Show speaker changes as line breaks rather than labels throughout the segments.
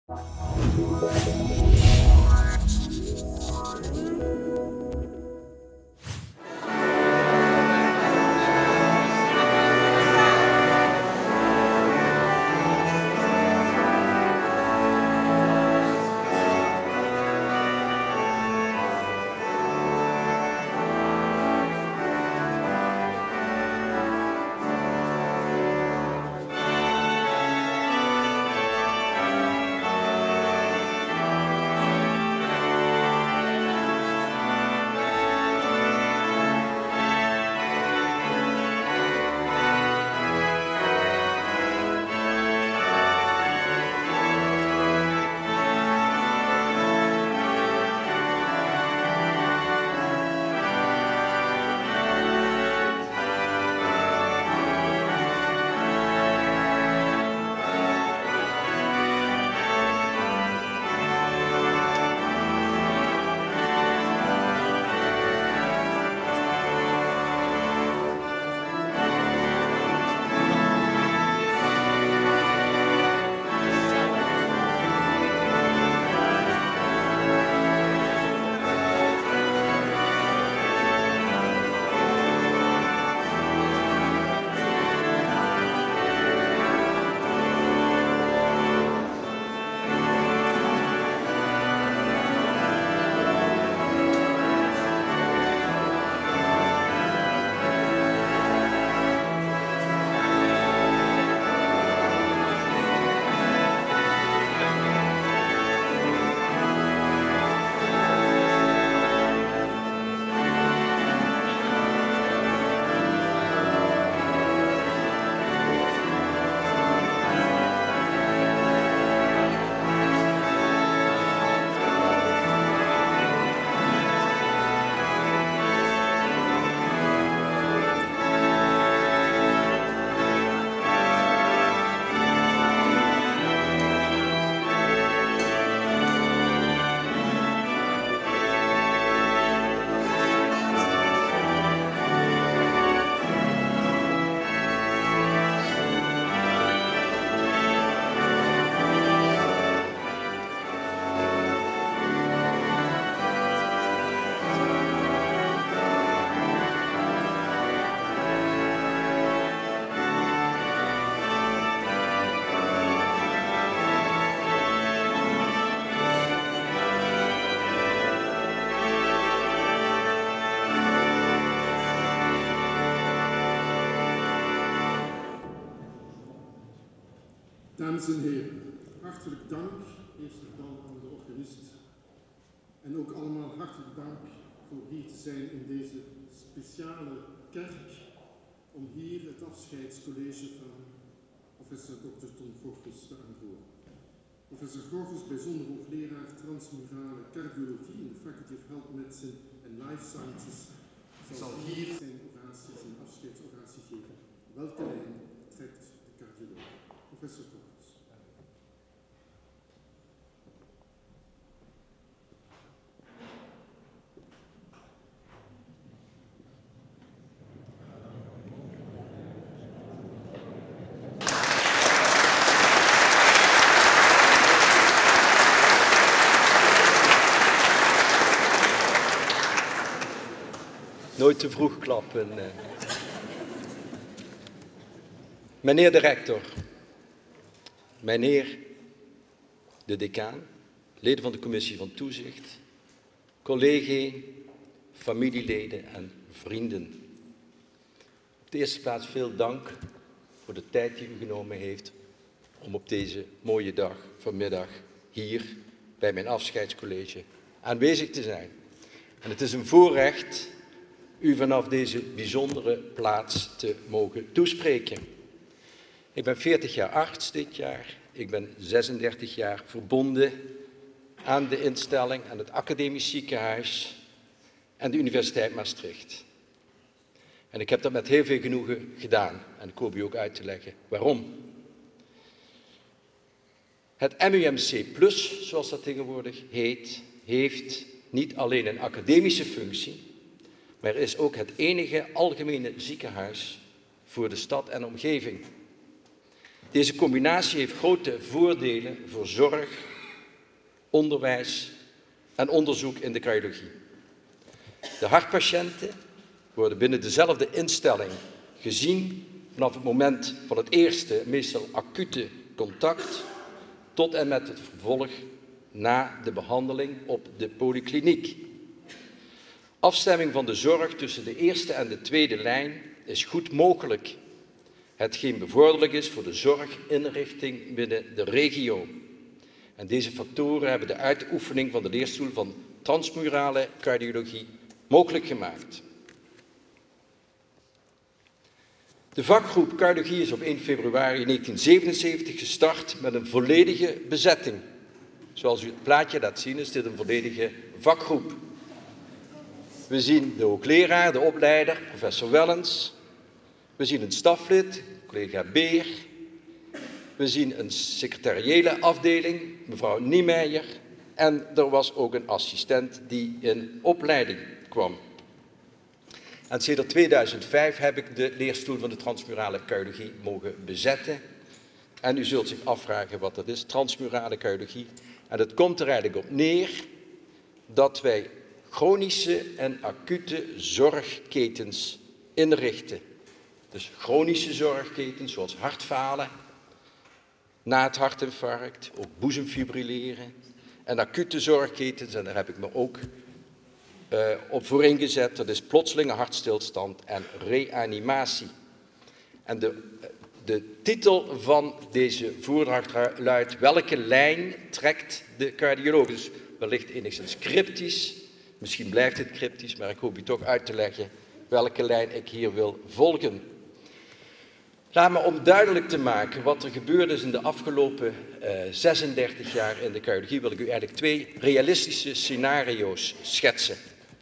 Dames en heren, hartelijk dank, eerst en dan aan de organist. En ook allemaal hartelijk dank voor hier te zijn in deze speciale kerk, om hier het afscheidscollege van professor Dr. Ton Gorgels te aanvoeren. Professor Gorgels, bijzonder hoogleraar transmurale cardiologie in de Faculty of Health Medicine en Life Sciences, zal hier zijn oratie, zijn afscheidsoratie geven. Welke lijn trekt de cardioloog? Professor Gorgels.
Nooit te vroeg klappen. Meneer de rector, meneer de decaan, leden van de commissie van toezicht, collega's, familieleden en vrienden. Op de eerste plaats veel dank voor de tijd die u genomen heeft om op deze mooie dag vanmiddag hier bij mijn afscheidscollege aanwezig te zijn. En het is een voorrecht u vanaf deze bijzondere plaats te mogen toespreken. Ik ben 40 jaar arts dit jaar. Ik ben 36 jaar verbonden aan de instelling, aan het academisch ziekenhuis en de Universiteit Maastricht. En ik heb dat met heel veel genoegen gedaan. En ik hoop u ook uit te leggen waarom. Het MUMC+, zoals dat tegenwoordig heet, heeft niet alleen een academische functie, maar is ook het enige algemene ziekenhuis voor de stad en omgeving. Deze combinatie heeft grote voordelen voor zorg, onderwijs en onderzoek in de cardiologie. De hartpatiënten worden binnen dezelfde instelling gezien vanaf het moment van het eerste, meestal acute contact, tot en met het vervolg na de behandeling op de polykliniek. Afstemming van de zorg tussen de eerste en de tweede lijn is goed mogelijk, hetgeen bevorderlijk is voor de zorginrichting binnen de regio. En deze factoren hebben de uitoefening van de leerstoel van transmurale cardiologie mogelijk gemaakt. De vakgroep cardiologie is op 1 februari 1977 gestart met een volledige bezetting. Zoals u het plaatje laat zien, is dit een volledige vakgroep. We zien de hoogleraar, de opleider, professor Wellens. We zien een staflid, collega Beer. We zien een secretariële afdeling, mevrouw Niemeyer. En er was ook een assistent die in opleiding kwam. En sedert 2005 heb ik de leerstoel van de transmurale cardiologie mogen bezetten. En u zult zich afvragen wat dat is, transmurale cardiologie. En het komt er eigenlijk op neer dat wij chronische en acute zorgketens inrichten. Dus chronische zorgketens zoals hartfalen, na het hartinfarct, ook boezemfibrilleren. En acute zorgketens, en daar heb ik me ook op voor ingezet, dat is plotselinge hartstilstand en reanimatie. En de titel van deze voordracht luidt: welke lijn trekt de cardioloog? Dus wellicht enigszins cryptisch, misschien blijft het cryptisch, maar ik hoop u toch uit te leggen welke lijn ik hier wil volgen. Laat me om duidelijk te maken wat er gebeurd is in de afgelopen 36 jaar in de cardiologie, wil ik u eigenlijk 2 realistische scenario's schetsen.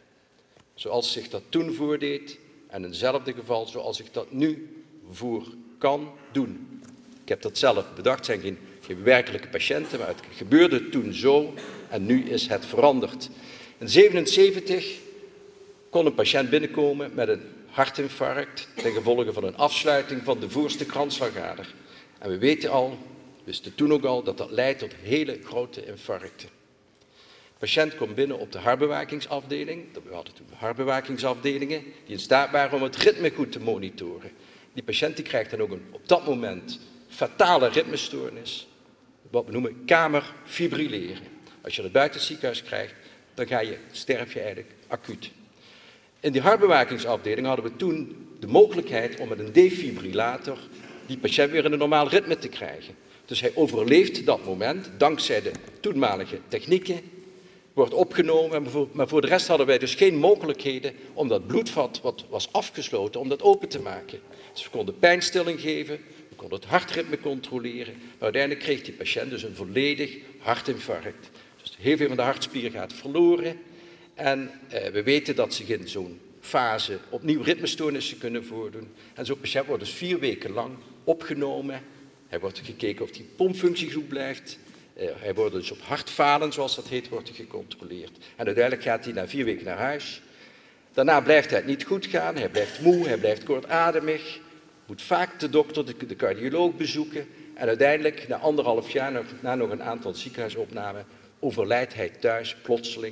Zoals zich dat toen voordeed en in hetzelfde geval zoals ik dat nu voor kan doen. Ik heb dat zelf bedacht, het zijn geen werkelijke patiënten, maar het gebeurde toen zo en nu is het veranderd. In 1977 kon een patiënt binnenkomen met een hartinfarct ten gevolge van een afsluiting van de voorste kransslagader. En we wisten toen ook al, dat dat leidt tot hele grote infarcten. De patiënt komt binnen op de hartbewakingsafdeling. We hadden toen hartbewakingsafdelingen die in staat waren om het ritme goed te monitoren. Die patiënt die krijgt dan ook op dat moment fatale ritmestoornis, wat we noemen kamerfibrilleren. Als je dat buiten het ziekenhuis krijgt, dan sterf je eigenlijk acuut. In die hartbewakingsafdeling hadden we toen de mogelijkheid om met een defibrillator die patiënt weer in een normaal ritme te krijgen. Dus hij overleeft dat moment, dankzij de toenmalige technieken, wordt opgenomen, maar voor de rest hadden wij dus geen mogelijkheden om dat bloedvat wat was afgesloten, om dat open te maken. Dus we konden pijnstilling geven, we konden het hartritme controleren, maar uiteindelijk kreeg die patiënt dus een volledig hartinfarct. Dus heel veel van de hartspier gaat verloren en we weten dat zich in zo'n fase opnieuw ritmestoornissen kunnen voordoen. En zo'n patiënt wordt dus 4 weken lang opgenomen. Hij wordt gekeken of die pompfunctie goed blijft. Hij wordt dus op hartfalen, zoals dat heet, wordt gecontroleerd. En uiteindelijk gaat hij na 4 weken naar huis. Daarna blijft hij het niet goed gaan. Hij blijft moe, hij blijft kortademig. Moet vaak de dokter, de cardioloog bezoeken. En uiteindelijk, na 1,5 jaar, na nog een aantal ziekenhuisopnamen, overlijdt hij thuis plotseling.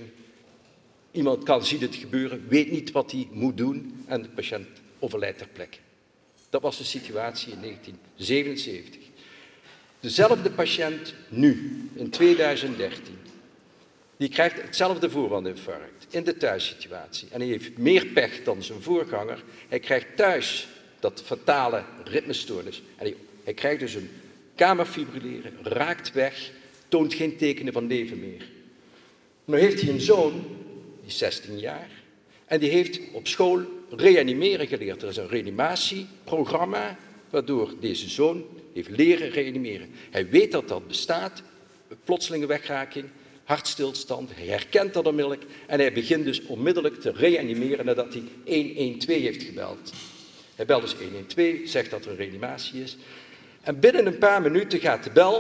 Iemand ziet het gebeuren, weet niet wat hij moet doen en de patiënt overlijdt ter plekke. Dat was de situatie in 1977. Dezelfde patiënt nu, in 2013, die krijgt hetzelfde voorwandinfarct in de thuissituatie. En hij heeft meer pech dan zijn voorganger. Hij krijgt thuis dat fatale ritmestoornis. En hij krijgt dus een kamerfibrilleren, raakt weg, toont geen tekenen van leven meer. Nu heeft hij een zoon, die is 16 jaar, en die heeft op school reanimeren geleerd. Er is een reanimatieprogramma waardoor deze zoon heeft leren reanimeren. Hij weet dat dat bestaat, plotselinge wegraking, hartstilstand, hij herkent dat onmiddellijk en hij begint dus onmiddellijk te reanimeren nadat hij 112 heeft gebeld. Hij belt dus 112, zegt dat er een reanimatie is en binnen een paar minuten gaat de bel,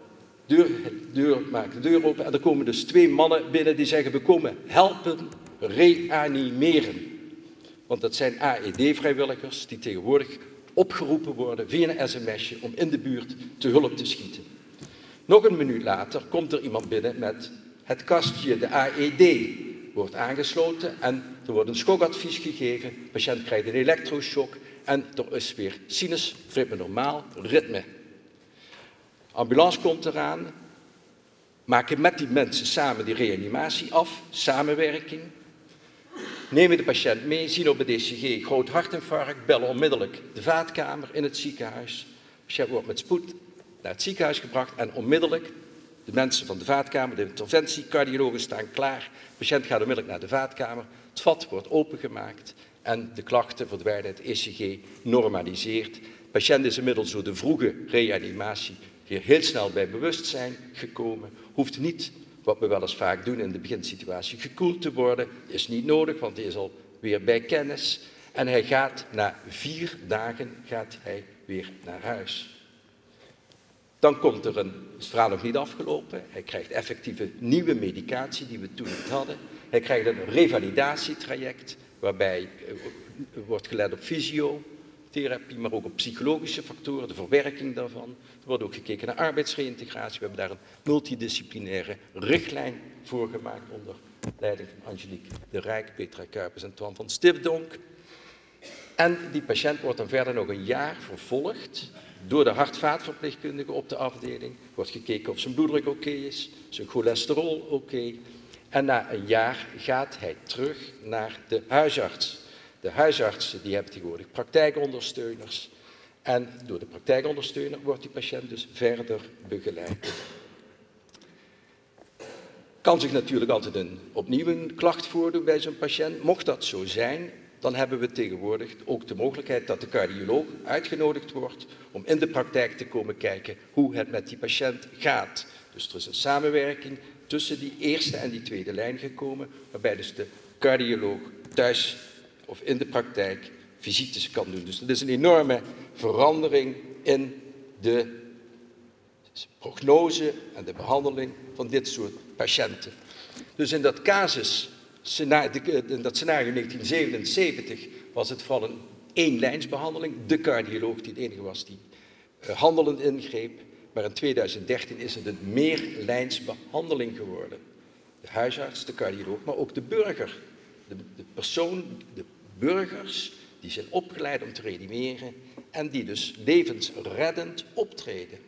maakt de deur open en er komen dus 2 mannen binnen die zeggen: we komen helpen reanimeren. Want dat zijn AED-vrijwilligers die tegenwoordig opgeroepen worden via een sms'je om in de buurt te hulp te schieten. Nog een minuut later komt er iemand binnen met Het kastje, de AED, wordt aangesloten en er wordt een schokadvies gegeven. De patiënt krijgt een elektroshock en er is weer sinusritme normaal, ritme. Ambulance komt eraan, maken met die mensen samen die reanimatie af, samenwerking. Nemen de patiënt mee, zien op het ECG groot hartinfarct, bellen onmiddellijk de vaatkamer in het ziekenhuis. De patiënt wordt met spoed naar het ziekenhuis gebracht en onmiddellijk, de mensen van de vaatkamer, de interventiecardiologen staan klaar. De patiënt gaat onmiddellijk naar de vaatkamer, het vat wordt opengemaakt en de klachten verdwijnen, het ECG normaliseert. De patiënt is inmiddels door de vroege reanimatie weer heel snel bij bewustzijn gekomen, hoeft niet, wat we wel eens vaak doen in de beginsituatie, gekoeld te worden, is niet nodig, want hij is al weer bij kennis. En hij gaat na 4 dagen weer naar huis. Dan komt er is het verhaal nog niet afgelopen. Hij krijgt effectieve nieuwe medicatie die we toen niet hadden. Hij krijgt een revalidatietraject waarbij wordt gelet op fysiotherapie, maar ook op psychologische factoren, de verwerking daarvan. Er wordt ook gekeken naar arbeidsreïntegratie. We hebben daar een multidisciplinaire richtlijn voor gemaakt onder leiding van Angelique de Rijk, Petra Kuipers en Twan van Stipdonk. En die patiënt wordt dan verder nog een jaar vervolgd door de hart-vaatverpleegkundige op de afdeling. Wordt gekeken of zijn bloeddruk oké is, zijn cholesterol oké. En na een jaar gaat hij terug naar de huisarts. De huisartsen die hebben tegenwoordig praktijkondersteuners. En door de praktijkondersteuner wordt die patiënt dus verder begeleid. Kan zich natuurlijk altijd opnieuw een klacht voordoen bij zo'n patiënt. Mocht dat zo zijn, dan hebben we tegenwoordig ook de mogelijkheid dat de cardioloog uitgenodigd wordt om in de praktijk te komen kijken hoe het met die patiënt gaat. Dus er is een samenwerking tussen die eerste en die tweede lijn gekomen, waarbij dus de cardioloog thuis of in de praktijk visites kan doen. Dus dat is een enorme verandering in de prognose en de behandeling van dit soort patiënten. Dus in dat scenario 1977 was het vooral een eenlijnsbehandeling. De cardioloog die het enige was die handelend ingreep. Maar in 2013 is het een meerlijnsbehandeling geworden. De huisarts, de cardioloog, maar ook de burger. De burgers die zijn opgeleid om te reanimeren en die dus levensreddend optreden.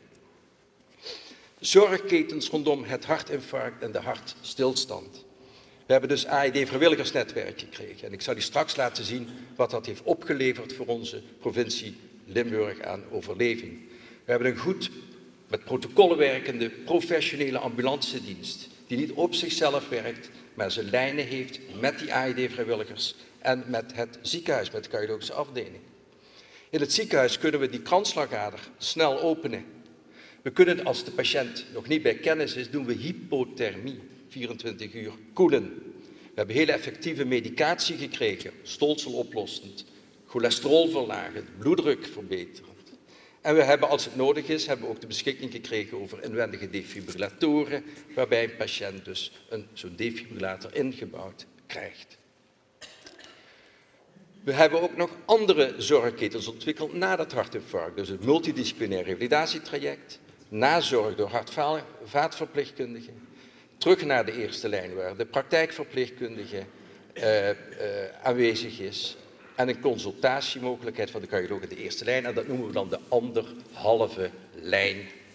Zorgketens rondom het hartinfarct en de hartstilstand. We hebben dus AED-vrijwilligersnetwerk gekregen. En ik zal u straks laten zien wat dat heeft opgeleverd voor onze provincie Limburg aan overleving. We hebben een goed, met protocollen werkende, professionele ambulancedienst. Die niet op zichzelf werkt, maar zijn lijnen heeft met die AED-vrijwilligers en met het ziekenhuis, met de cardiologische afdeling. In het ziekenhuis kunnen we die kransslagader snel openen. We kunnen, als de patiënt nog niet bij kennis is, doen we hypothermie, 24 uur koelen. We hebben hele effectieve medicatie gekregen, stolseloplossend, cholesterolverlagend, bloeddrukverbeterend. En we hebben, als het nodig is, hebben we ook de beschikking gekregen over inwendige defibrillatoren, waarbij een patiënt dus zo'n defibrillator ingebouwd krijgt. We hebben ook nog andere zorgketens ontwikkeld na dat hartinfarct. Dus het multidisciplinair revalidatietraject, nazorg door hart-vaatverpleegkundigen, terug naar de eerste lijn waar de praktijkverpleegkundige aanwezig is en een consultatiemogelijkheid van de cardioloog in de eerste lijn. En dat noemen we dan de anderhalve lijn.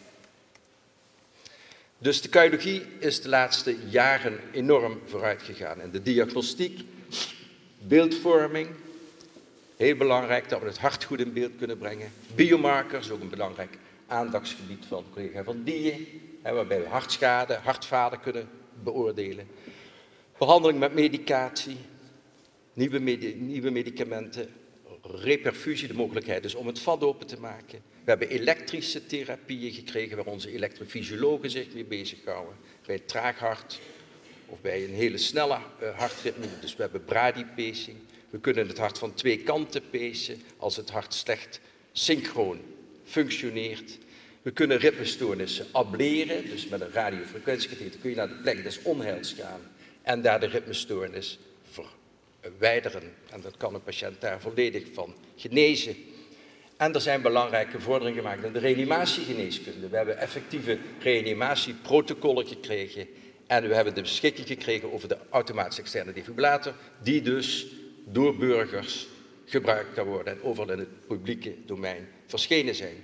Dus de cardiologie is de laatste jaren enorm vooruit gegaan. En de diagnostiek, beeldvorming, heel belangrijk dat we het hart goed in beeld kunnen brengen. Biomarkers, ook een belangrijk aandachtsgebied van collega Van Dijen, waarbij we hartschade, hartfalen kunnen beoordelen. Behandeling met medicatie, nieuwe medicamenten, reperfusie, de mogelijkheid dus om het vat open te maken. We hebben elektrische therapieën gekregen waar onze elektrofysiologen zich mee bezighouden. Bij het traag hart of bij een hele snelle hartritme. Dus we hebben bradypacing. We kunnen het hart van 2 kanten pacen als het hart slecht synchroon functioneert. We kunnen ritmestoornissen ableren, dus met een radiofrequentiekatheter kun je naar de plek des onheils gaan en daar de ritmestoornis verwijderen. En dat kan een patiënt daar volledig van genezen. En er zijn belangrijke vorderingen gemaakt in de reanimatiegeneeskunde. We hebben effectieve reanimatieprotocollen gekregen En we hebben de beschikking gekregen over de automatische externe defibrillator, die dus door burgers gebruikt kan worden en overal in het publieke domein verschenen zijn.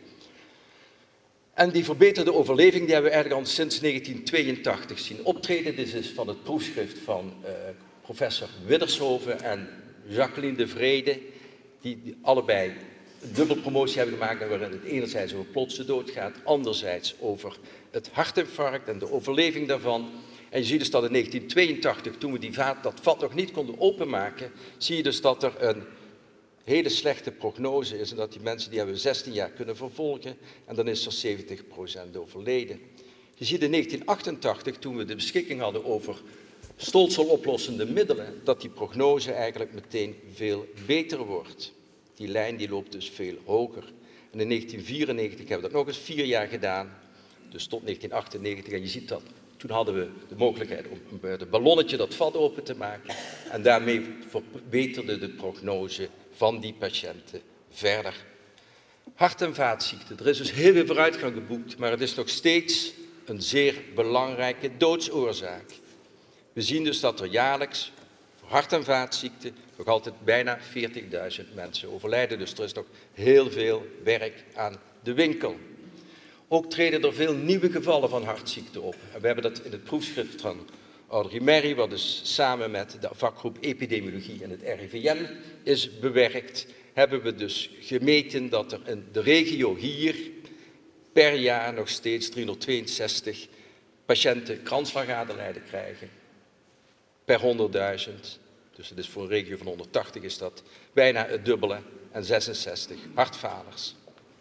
En die verbeterde overleving die hebben we eigenlijk al sinds 1982 zien optreden. Dit is van het proefschrift van professor Widdershoven en Jacqueline de Vrede, die allebei dubbelpromotie hebben gemaakt, waarin het enerzijds over plotse dood gaat, anderzijds over het hartinfarct en de overleving daarvan. En je ziet dus dat in 1982, toen we dat vat nog niet konden openmaken, zie je dus dat er een hele slechte prognose is en dat die mensen die hebben 16 jaar kunnen vervolgen en dan is er 70% overleden. Je ziet in 1988, toen we de beschikking hadden over stolseloplossende middelen, dat die prognose eigenlijk meteen veel beter wordt. Die lijn die loopt dus veel hoger. En in 1994 hebben we dat nog eens 4 jaar gedaan, dus tot 1998. En je ziet dat, toen hadden we de mogelijkheid om bij het ballonnetje dat vat open te maken. En daarmee verbeterde de prognose van die patiënten verder. Hart- en vaatziekten. Er is dus heel veel vooruitgang geboekt, maar het is nog steeds een zeer belangrijke doodsoorzaak. We zien dus dat er jaarlijks voor hart- en vaatziekten nog altijd bijna 40.000 mensen overlijden. Dus er is nog heel veel werk aan de winkel. Ook treden er veel nieuwe gevallen van hartziekten op. En we hebben dat in het proefschrift van Audrey Merry, wat dus samen met de vakgroep epidemiologie en het RIVM is bewerkt, hebben we dus gemeten dat er in de regio hier per jaar nog steeds 362 patiënten kransslagaderlijden krijgen. Per 100.000. Dus het is voor een regio van 180 is dat bijna het dubbele en 66 hartfalers.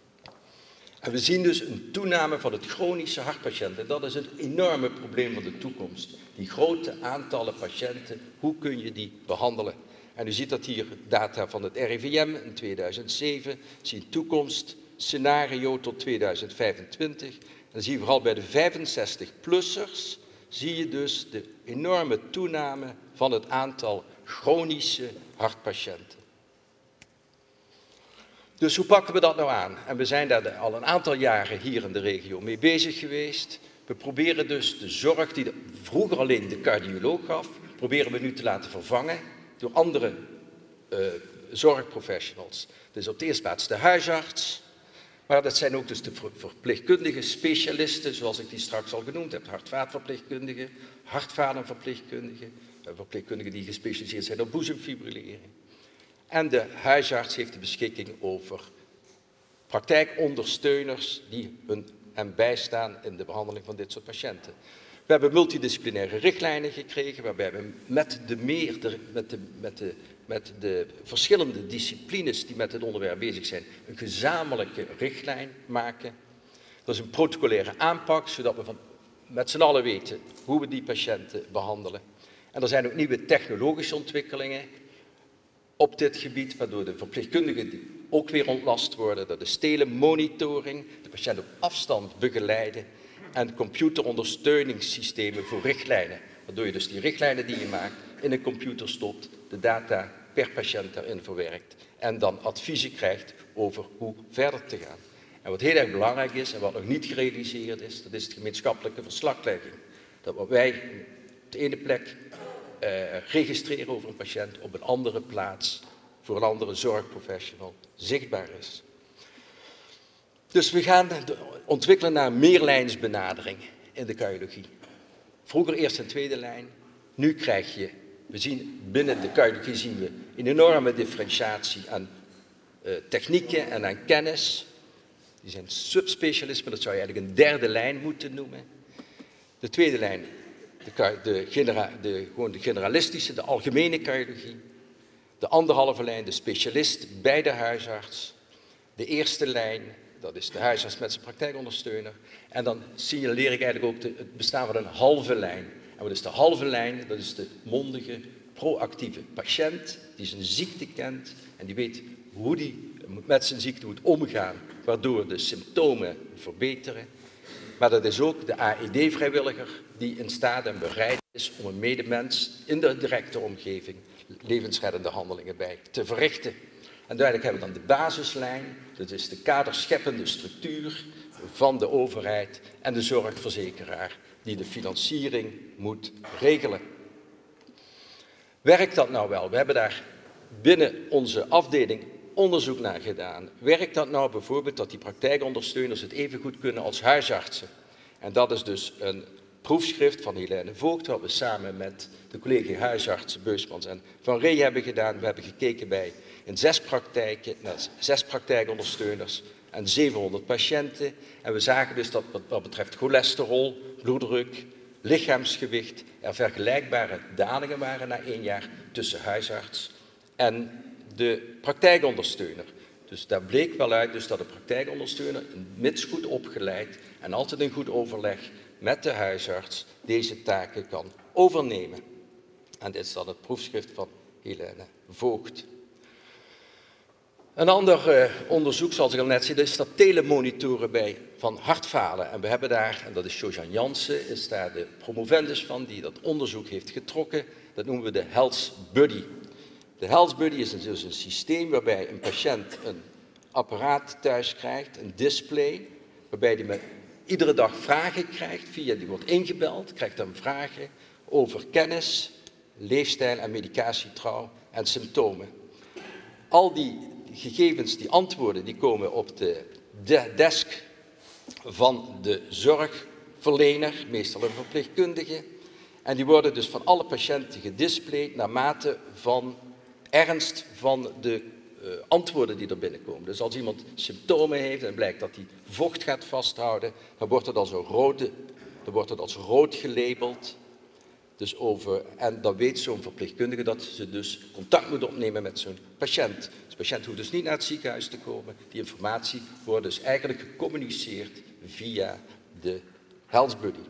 En we zien dus een toename van het chronische hartpatiënten. Dat is het enorme probleem van de toekomst. Die grote aantallen patiënten, hoe kun je die behandelen? En u ziet dat hier data van het RIVM in 2007, zie een toekomstscenario tot 2025. En dan zie je vooral bij de 65-plussers, zie je dus de enorme toename van het aantal chronische hartpatiënten. Dus hoe pakken we dat nou aan? En we zijn daar al een aantal jaren hier in de regio mee bezig geweest. We proberen dus de zorg die vroeger alleen de cardioloog gaf, proberen we nu te laten vervangen door andere zorgprofessionals. Dus op de eerste plaats de huisarts, maar dat zijn ook dus de verpleegkundige specialisten, zoals ik die straks al genoemd heb. Hart-vaatverpleegkundigen, hartvadenverpleegkundigen, verpleegkundigen die gespecialiseerd zijn op boezemfibrillering. En de huisarts heeft de beschikking over praktijkondersteuners die hem bijstaan in de behandeling van dit soort patiënten. We hebben multidisciplinaire richtlijnen gekregen, waarbij we met de verschillende disciplines die met het onderwerp bezig zijn, een gezamenlijke richtlijn maken. Dat is een protocolaire aanpak, zodat we met z'n allen weten hoe we die patiënten behandelen. En er zijn ook nieuwe technologische ontwikkelingen op dit gebied, waardoor de verpleegkundigen ook weer ontlast worden. Dat is telemonitoring, de patiënt op afstand begeleiden en computerondersteuningssystemen voor richtlijnen. Waardoor je dus die richtlijnen die je maakt in een computer stopt, de data per patiënt daarin verwerkt en dan adviezen krijgt over hoe verder te gaan. En wat heel erg belangrijk is en wat nog niet gerealiseerd is, dat is de gemeenschappelijke verslaglegging. Dat wat wij op de ene plek registreren over een patiënt op een andere plaats voor een andere zorgprofessional zichtbaar is. Dus we gaan ontwikkelen naar een meerlijnsbenadering in de cardiologie. Vroeger eerste en tweede lijn, nu krijg je, we zien binnen de cardiologie zien we een enorme differentiatie aan technieken en aan kennis. Die zijn subspecialismen, dat zou je eigenlijk een derde lijn moeten noemen. De tweede lijn, gewoon de generalistische, de algemene cardiologie. De anderhalve lijn, de specialist bij de huisarts. De eerste lijn, dat is de huisarts met zijn praktijkondersteuner. En dan signaleer ik eigenlijk ook het bestaan van een halve lijn. En wat is de halve lijn? Dat is de mondige, proactieve patiënt die zijn ziekte kent en die weet hoe die met zijn ziekte moet omgaan, waardoor de symptomen verbeteren. Maar dat is ook de AED-vrijwilliger die in staat en bereid is om een medemens in de directe omgeving levensreddende handelingen bij te verrichten. En duidelijk hebben we dan de basislijn, dat is de kaderscheppende structuur, van de overheid en de zorgverzekeraar die de financiering moet regelen. Werkt dat nou wel? We hebben daar binnen onze afdeling onderzoek naar gedaan. Werkt dat nou bijvoorbeeld dat die praktijkondersteuners het even goed kunnen als huisartsen? En dat is dus een proefschrift van Helene Voogd, wat we samen met de collega huisartsen Beusmans en Van Ree hebben gedaan. We hebben gekeken in 6 praktijken, naar 6 praktijkondersteuners en 700 patiënten. En we zagen dus dat wat betreft cholesterol, bloeddruk, lichaamsgewicht, er vergelijkbare dalingen waren na 1 jaar tussen huisarts en de praktijkondersteuner. Dus daar bleek wel uit dus dat de praktijkondersteuner, mits goed opgeleid en altijd in goed overleg met de huisarts, deze taken kan overnemen. En dit is dan het proefschrift van Helene Voogd. Een ander onderzoek, zoals ik al net zei, is dat telemonitoren van hartfalen. En we hebben daar, en dat is Sjojan Jansen, is daar de promovendus van, die dat onderzoek heeft getrokken. Dat noemen we de Health Buddy. De Health Buddy is dus een systeem waarbij een patiënt een apparaat thuis krijgt, een display, waarbij hij iedere dag vragen krijgt, die wordt ingebeld, krijgt dan vragen over kennis, leefstijl en medicatietrouw en symptomen. Al die gegevens, die antwoorden, die komen op de desk van de zorgverlener, meestal een verpleegkundige, en die worden dus van alle patiënten gedisplayed naarmate van ernst van de antwoorden die er binnenkomen. Dus als iemand symptomen heeft en blijkt dat hij vocht gaat vasthouden, dan wordt het als rood gelabeld. En dan weet zo'n verpleegkundige dat ze dus contact moet opnemen met zo'n patiënt. Dus de patiënt hoeft dus niet naar het ziekenhuis te komen. Die informatie wordt dus eigenlijk gecommuniceerd via de Health Buddy.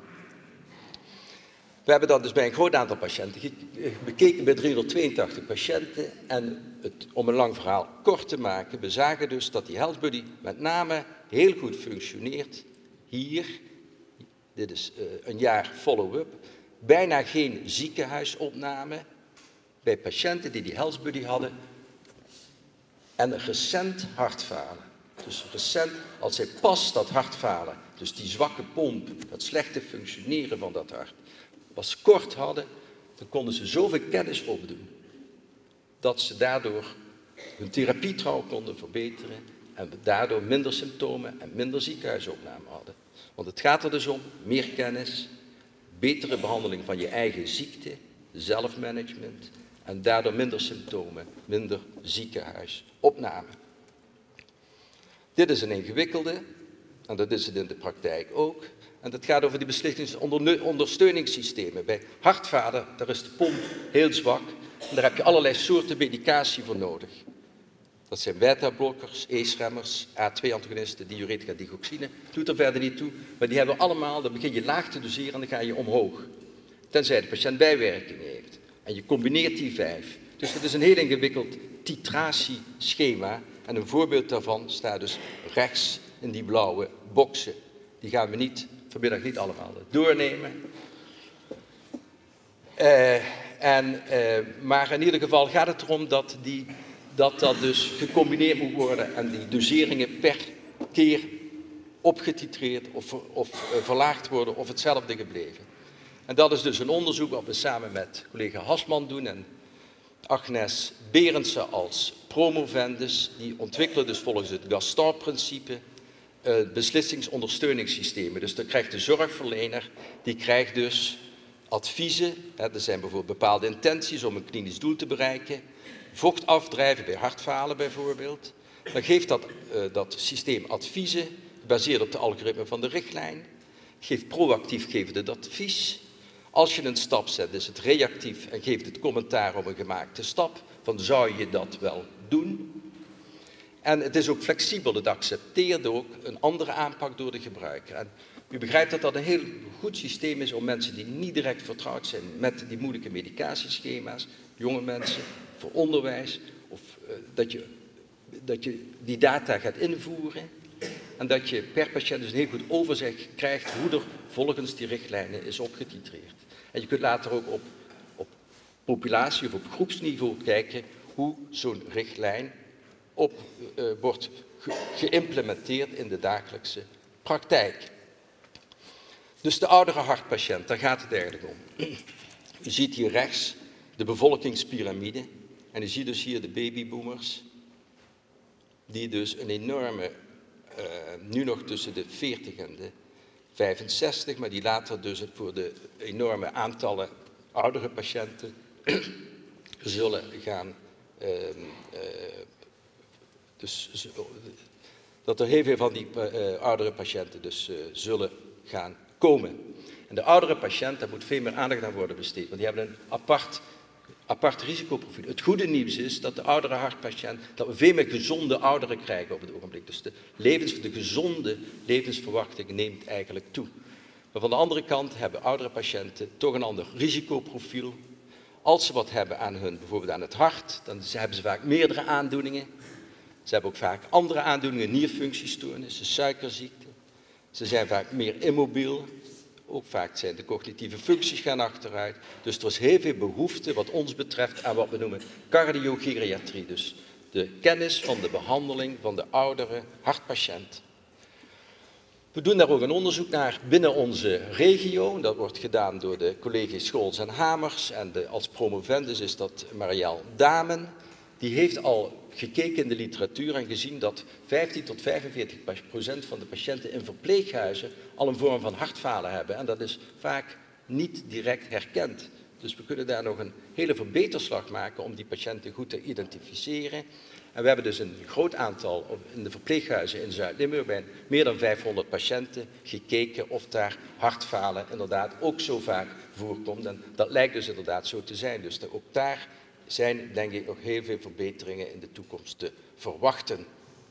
We hebben dat dus bij een groot aantal patiënten bekeken, bij 382 patiënten. En om een lang verhaal kort te maken, we zagen dus dat die Health Buddy met name heel goed functioneert. Hier, dit is een jaar follow-up, bijna geen ziekenhuisopname bij patiënten die Health Buddy hadden en recent hartfalen. Dus recent, als zij pas dat hartfalen, dus die zwakke pomp, dat slechte functioneren van dat hart, pas kort hadden, dan konden ze zoveel kennis opdoen dat ze daardoor hun therapietrouw konden verbeteren en daardoor minder symptomen en minder ziekenhuisopname hadden. Want het gaat er dus om, meer kennis, betere behandeling van je eigen ziekte, zelfmanagement en daardoor minder symptomen, minder ziekenhuisopname. Dit is een ingewikkelde, en dat is het in de praktijk ook. En dat gaat over die beslissingsondersteuningssystemen. Bij hartfalen, daar is de pomp heel zwak en daar heb je allerlei soorten medicatie voor nodig. Dat zijn beta-blokkers, ACE-remmers, A2-antagonisten, diuretica, digoxine. Doet er verder niet toe, maar die hebben allemaal, dan begin je laag te doseren en dan ga je omhoog. Tenzij de patiënt bijwerkingen heeft. En je combineert die 5. Dus het is een heel ingewikkeld titratieschema. En een voorbeeld daarvan staat dus rechts in die blauwe boxen. Die gaan we vanmiddag niet allemaal doornemen. Maar in ieder geval gaat het erom dat dus gecombineerd moet worden en die doseringen per keer opgetitreerd of verlaagd worden of hetzelfde gebleven. En dat is dus een onderzoek wat we samen met collega Hasman doen en Agnes Berendsen als promovendus. Die ontwikkelen dus volgens het Gaston-principe beslissingsondersteuningssystemen. Dus dan krijgt de zorgverlener, die krijgt dus adviezen. Er zijn bijvoorbeeld bepaalde intenties om een klinisch doel te bereiken. Vocht afdrijven bij hartfalen bijvoorbeeld. Dan geeft dat systeem adviezen, gebaseerd op de algoritme van de richtlijn. Geeft proactief het advies. Als je een stap zet, is het reactief en geeft het commentaar op een gemaakte stap. Van zou je dat wel doen? En het is ook flexibel, het accepteert ook een andere aanpak door de gebruiker. En u begrijpt dat dat een heel goed systeem is om mensen die niet direct vertrouwd zijn met die moeilijke medicatieschema's, jonge mensen, voor onderwijs, of dat je die data gaat invoeren en dat je per patiënt dus een heel goed overzicht krijgt hoe er volgens die richtlijnen is opgetitreerd. En je kunt later ook op populatie of op groepsniveau kijken hoe zo'n richtlijn wordt geïmplementeerd in de dagelijkse praktijk. Dus de oudere hartpatiënt, daar gaat het eigenlijk om. U ziet hier rechts de bevolkingspyramide en u ziet dus hier de babyboomers, die dus een enorme, nu nog tussen de 40 en de 65, maar die later dus voor de enorme aantallen oudere patiënten zullen gaan, dat er heel veel van die oudere patiënten dus zullen gaan komen. En de oudere patiënt, daar moet veel meer aandacht aan worden besteed, want die hebben een apart risicoprofiel. Het goede nieuws is dat de oudere hartpatiënt, dat we veel meer gezonde ouderen krijgen op het ogenblik. Dus de gezonde levensverwachting neemt eigenlijk toe. Maar van de andere kant hebben oudere patiënten toch een ander risicoprofiel. Als ze wat hebben aan bijvoorbeeld aan het hart, dan hebben ze vaak meerdere aandoeningen. Ze hebben ook vaak andere aandoeningen, nierfunctiestoornissen, suikerziekte. Ze zijn vaak meer immobiel. Ook vaak zijn de cognitieve functies gaan achteruit. Dus er is heel veel behoefte wat ons betreft aan wat we noemen cardiogeriatrie. Dus de kennis van de behandeling van de oudere hartpatiënt. We doen daar ook een onderzoek naar binnen onze regio. Dat wordt gedaan door de collega's Scholz en Hamers. En als promovendus is dat Marielle Damen. Die heeft al gekeken in de literatuur en gezien dat 15 tot 45% van de patiënten in verpleeghuizen al een vorm van hartfalen hebben. En dat is vaak niet direct herkend. Dus we kunnen daar nog een hele verbeterslag maken om die patiënten goed te identificeren. En we hebben dus een groot aantal in de verpleeghuizen in Zuid-Limburg bij meer dan 500 patiënten gekeken of daar hartfalen inderdaad ook zo vaak voorkomt. En dat lijkt dus inderdaad zo te zijn. Dus ook daar zijn denk ik nog heel veel verbeteringen in de toekomst te verwachten.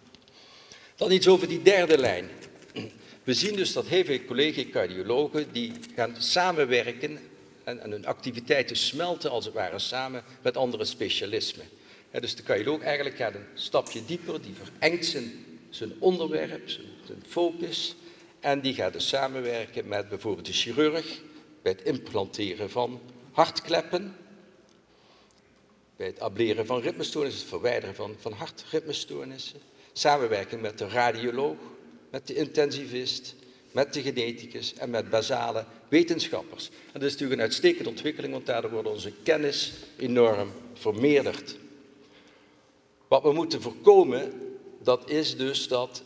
Dan iets over die derde lijn. We zien dus dat heel veel collega-cardiologen die gaan samenwerken en hun activiteiten smelten als het ware samen met andere specialismen. Dus de cardioloog eigenlijk gaat een stapje dieper, die verengt zijn onderwerp, zijn focus en die gaat dus samenwerken met bijvoorbeeld de chirurg bij het implanteren van hartkleppen, bij het ableren van ritmestoornissen, het verwijderen van hartritmestoornissen, samenwerking met de radioloog, met de intensivist, met de geneticus en met basale wetenschappers. En dat is natuurlijk een uitstekende ontwikkeling, want daardoor wordt onze kennis enorm vermeerderd. Wat we moeten voorkomen, dat is dus dat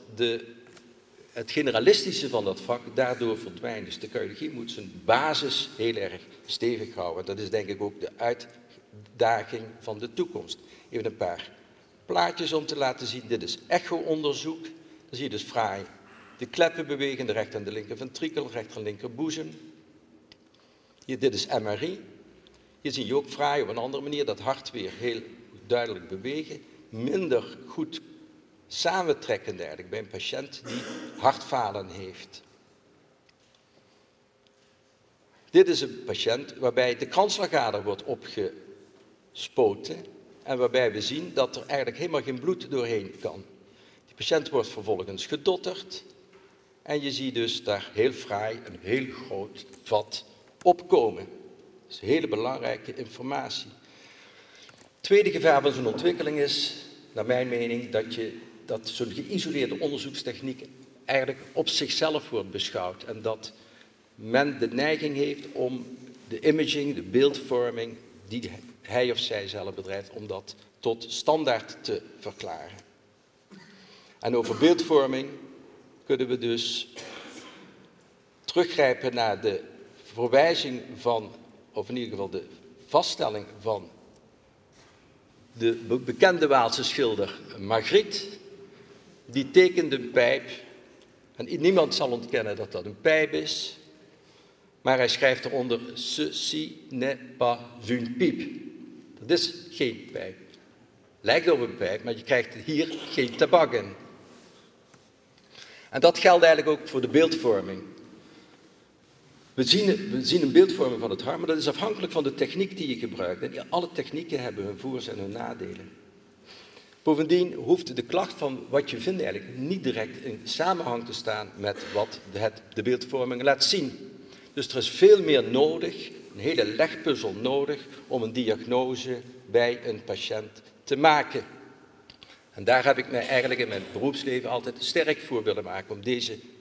het generalistische van dat vak daardoor verdwijnt. Dus de cardiologie moet zijn basis heel erg stevig houden. Dat is denk ik ook de uitdaging van de toekomst. Even een paar plaatjes om te laten zien. Dit is echo-onderzoek. Dan zie je dus fraai de kleppen bewegen, de rechter en de linker ventrikel, rechter en linker boezem. Hier, dit is MRI. Hier zie je ook fraai op een andere manier dat hart weer heel duidelijk bewegen. Minder goed samentrekkend eigenlijk bij een patiënt die hartfalen heeft. Dit is een patiënt waarbij de kransslagader wordt opgespoten en waarbij we zien dat er eigenlijk helemaal geen bloed doorheen kan. Die patiënt wordt vervolgens gedotterd en je ziet dus daar heel fraai een heel groot vat opkomen. Dat is hele belangrijke informatie. Het tweede gevaar van zo'n ontwikkeling is, naar mijn mening, dat zo'n geïsoleerde onderzoekstechniek eigenlijk op zichzelf wordt beschouwd en dat men de neiging heeft om de imaging, de beeldvorming, die hij of zij zelf bedrijft, om dat tot standaard te verklaren. En over beeldvorming kunnen we dus teruggrijpen naar de verwijzing van, of in ieder geval de vaststelling van de bekende Waalse schilder Magritte. Die tekende een pijp en niemand zal ontkennen dat dat een pijp is, maar hij schrijft eronder ceci n'est pas une pipe. Dat is geen pijp. Lijkt op een pijp, maar je krijgt hier geen tabak in. En dat geldt eigenlijk ook voor de beeldvorming. We zien een beeldvorming van het hart, maar dat is afhankelijk van de techniek die je gebruikt. En alle technieken hebben hun voordelen en hun nadelen. Bovendien hoeft de klacht van wat je vindt eigenlijk niet direct in samenhang te staan met wat de beeldvorming laat zien. Dus er is veel meer nodig, een hele legpuzzel nodig, om een diagnose bij een patiënt te maken. En daar heb ik mij eigenlijk in mijn beroepsleven altijd sterk voor willen maken om deze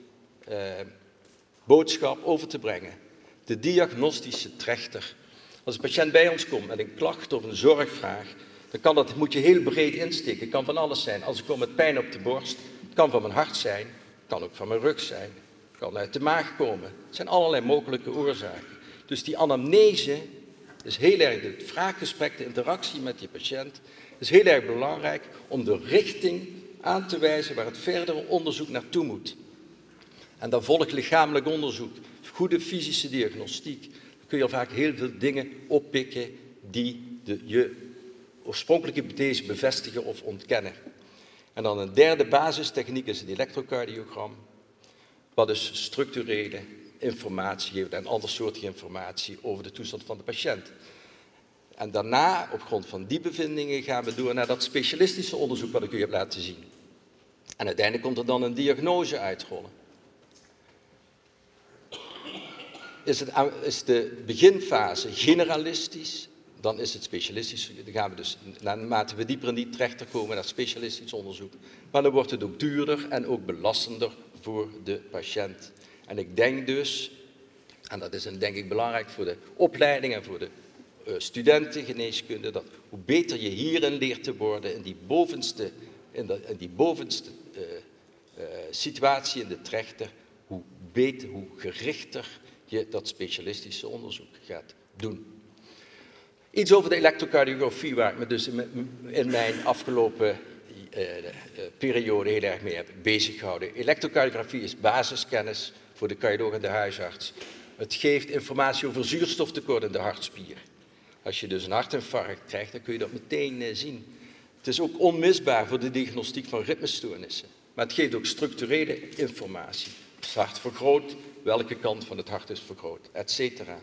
boodschap over te brengen. De diagnostische trechter. Als een patiënt bij ons komt met een klacht of een zorgvraag, dan moet je heel breed insteken. Het kan van alles zijn. Als ik kom met pijn op de borst, het kan van mijn hart zijn, het kan ook van mijn rug zijn, het kan uit de maag komen. Het zijn allerlei mogelijke oorzaken. Dus die anamnese is heel erg, het vraaggesprek, de interactie met die patiënt, is heel erg belangrijk om de richting aan te wijzen waar het verdere onderzoek naartoe moet. En dan volgt lichamelijk onderzoek, goede fysische diagnostiek. Dan kun je al vaak heel veel dingen oppikken die je oorspronkelijke hypothese bevestigen of ontkennen. En dan een derde basistechniek is het elektrocardiogram, wat dus structurele informatie geeft en andersoortige informatie over de toestand van de patiënt. En daarna, op grond van die bevindingen, gaan we door naar dat specialistische onderzoek wat ik u heb laten zien. En uiteindelijk komt er dan een diagnose uitrollen. Is de beginfase generalistisch, dan is het specialistisch. Dan gaan we dus, naarmate we dieper in die trechter komen, naar specialistisch onderzoek. Maar dan wordt het ook duurder en ook belastender voor de patiënt. En ik denk dus, en dat is denk ik belangrijk voor de opleiding en voor de studenten geneeskunde, dat hoe beter je hierin leert te worden, in die bovenste situatie in de trechter, hoe beter, hoe gerichter je dat specialistische onderzoek gaat doen. Iets over de elektrocardiografie, waar ik me dus in mijn afgelopen periode heel erg mee heb bezig gehouden. Elektrocardiografie is basiskennis voor de cardioloog en de huisarts. Het geeft informatie over zuurstoftekort in de hartspier. Als je dus een hartinfarct krijgt, dan kun je dat meteen zien. Het is ook onmisbaar voor de diagnostiek van ritmestoornissen. Maar het geeft ook structurele informatie. Is het hart vergroot? Welke kant van het hart is vergroot? Etcetera.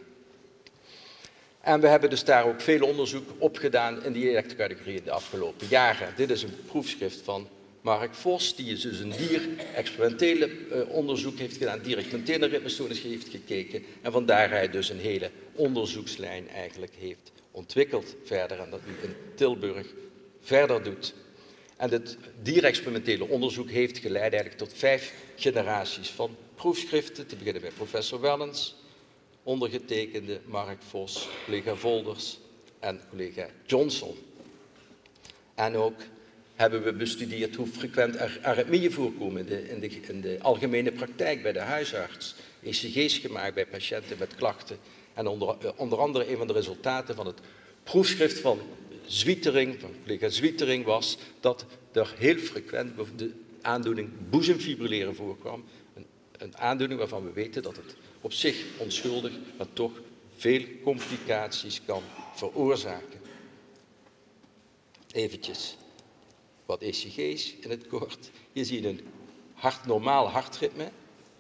En we hebben dus daar ook veel onderzoek op gedaan in die elektrocardiografie in de afgelopen jaren. Dit is een proefschrift van Mark Vos, die dus een dier-experimentele onderzoek heeft gedaan, dier-experimentele ritmestoornis heeft gekeken en van daaruit dus een hele onderzoekslijn eigenlijk heeft ontwikkeld verder en dat nu in Tilburg verder doet. En dit dier-experimentele onderzoek heeft geleid eigenlijk tot 5 generaties van proefschriften, te beginnen bij professor Wellens, ondergetekende Mark Vos, collega Volders en collega Johnson. En ook hebben we bestudeerd hoe frequent aritmieën voorkomen in de algemene praktijk bij de huisarts. ECG's gemaakt bij patiënten met klachten. En onder andere een van de resultaten van het proefschrift van Zwietering, van collega Zwietering, was dat er heel frequent de aandoening boezemfibrilleren voorkwam. Een aandoening waarvan we weten dat het op zich onschuldig, maar toch veel complicaties kan veroorzaken. Eventjes wat ECG's in het kort. Hier zie je een normaal hartritme.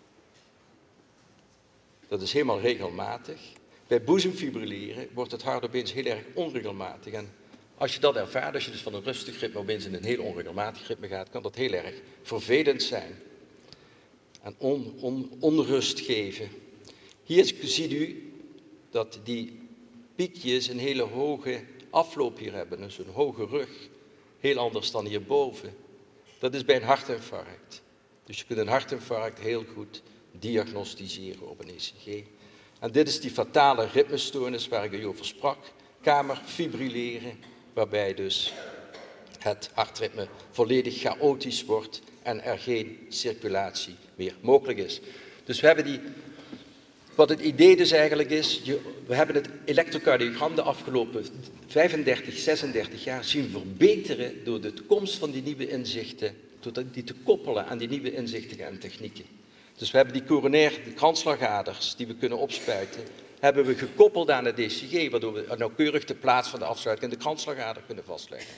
Dat is helemaal regelmatig. Bij boezemfibrilleren wordt het hart opeens heel erg onregelmatig. En als je dat ervaart, als je dus van een rustig ritme opeens in een heel onregelmatig ritme gaat, kan dat heel erg vervelend zijn. En onrust geven. Hier ziet u dat die piekjes een hele hoge afloop hier hebben, dus een hoge rug. Heel anders dan hierboven. Dat is bij een hartinfarct. Dus je kunt een hartinfarct heel goed diagnosticeren op een ECG. En dit is die fatale ritmestoornis waar ik u over sprak. Kamerfibrilleren, waarbij dus het hartritme volledig chaotisch wordt en er geen circulatie meer mogelijk is. Dus we hebben wat het idee dus eigenlijk is, we hebben het elektrocardiogram de afgelopen 35, 36 jaar zien verbeteren door de komst van die nieuwe inzichten, door die te koppelen aan die nieuwe inzichten en technieken. Dus we hebben die coronaire kransslagaders die we kunnen opspuiten, hebben we gekoppeld aan het ECG, waardoor we nauwkeurig de plaats van de afsluiting in de kransslagader kunnen vastleggen.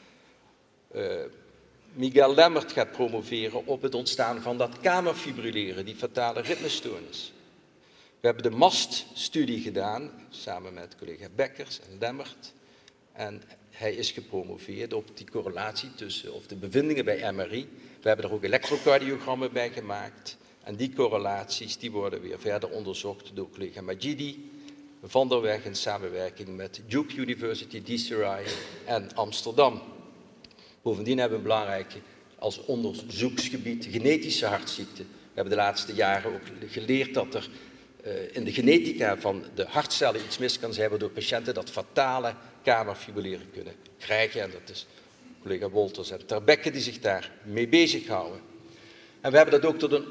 Miguel Lemmert gaat promoveren op het ontstaan van dat kamerfibrilleren, die fatale ritmestoornis. We hebben de MAST-studie gedaan, samen met collega Bekkers en Lemmert. En hij is gepromoveerd op die correlatie tussen, of de bevindingen bij MRI. We hebben er ook elektrocardiogrammen bij gemaakt. En die correlaties die worden weer verder onderzocht door collega Majidi van der Weg in samenwerking met Duke University, DCRI en Amsterdam. Bovendien hebben we een belangrijke als onderzoeksgebied genetische hartziekten, We hebben de laatste jaren ook geleerd dat er in de genetica van de hartcellen iets mis kan zijn, waardoor patiënten dat fatale kamerfibrilleren kunnen krijgen. En dat is collega Wolters en Terbekke die zich daar mee bezighouden. En we hebben dat ook tot een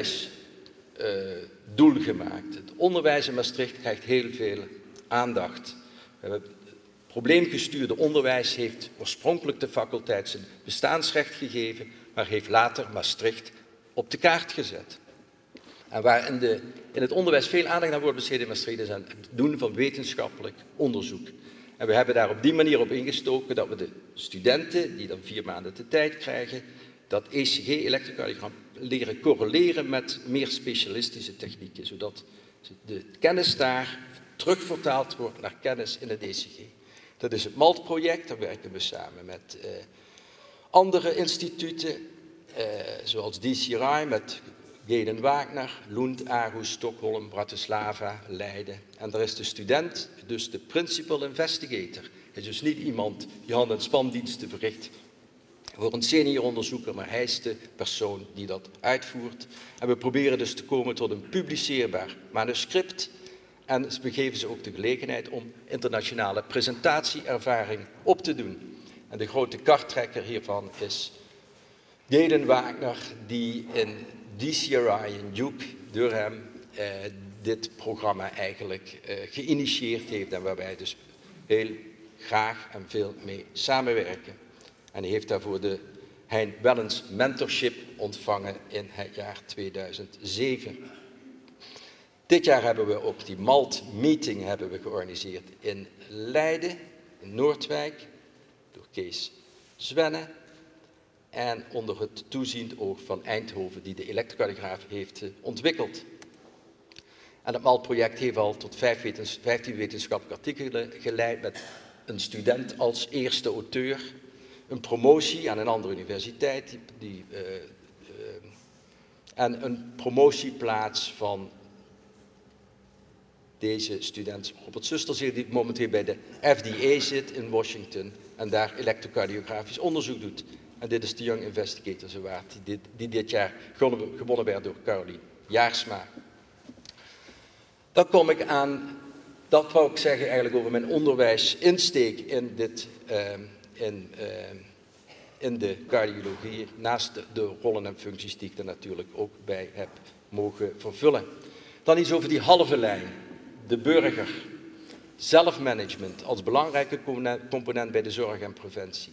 onderwijsdoel gemaakt. Het onderwijs in Maastricht krijgt heel veel aandacht. Het probleemgestuurde onderwijs heeft oorspronkelijk de faculteit zijn bestaansrecht gegeven, maar heeft later Maastricht op de kaart gezet. En waar in het onderwijs veel aandacht aan wordt besteed in Maastricht is aan het doen van wetenschappelijk onderzoek. En we hebben daar op die manier op ingestoken dat we de studenten, die dan 4 maanden de tijd krijgen, dat ECG-elektrocardiogram leren correleren met meer specialistische technieken, zodat de kennis daar terugvertaald wordt naar kennis in het ECG. Dat is het MALT-project, daar werken we samen met andere instituten, zoals DCRI, met Geden Wagner, Lund, Aarhus, Stockholm, Bratislava, Leiden. En daar is de student, dus de principal investigator. Hij is dus niet iemand die hand- en spandiensten verricht voor een senior onderzoeker, maar hij is de persoon die dat uitvoert. En we proberen dus te komen tot een publiceerbaar manuscript. En we geven ze ook de gelegenheid om internationale presentatieervaring op te doen. En de grote karttrekker hiervan is Geden Wagner, die in DCRI in Duke, Durham, dit programma eigenlijk geïnitieerd heeft en waar wij dus heel graag en veel mee samenwerken. En hij heeft daarvoor de Hein Wellens Mentorship ontvangen in het jaar 2007. Dit jaar hebben we ook die MALT-meeting georganiseerd in Leiden, in Noordwijk, door Kees Zwenne. En onder het toeziend oog van Eindhoven, die de elektrocardiograaf heeft ontwikkeld. En het MALT-project heeft al tot 15 wetenschappelijke artikelen geleid met een student als eerste auteur, een promotie aan een andere universiteit en een promotieplaats van deze student Robert Susterzeer, die momenteel bij de FDA zit in Washington en daar elektrocardiografisch onderzoek doet. En dit is de Young Investigators Award die dit jaar gewonnen werd door Carolien Jaarsma. Dan kom ik aan, dat wou ik zeggen eigenlijk over mijn onderwijsinsteek in de cardiologie, naast de rollen en functies die ik er natuurlijk ook bij heb mogen vervullen. Dan iets over die halve lijn, de burger, zelfmanagement als belangrijke component bij de zorg en preventie.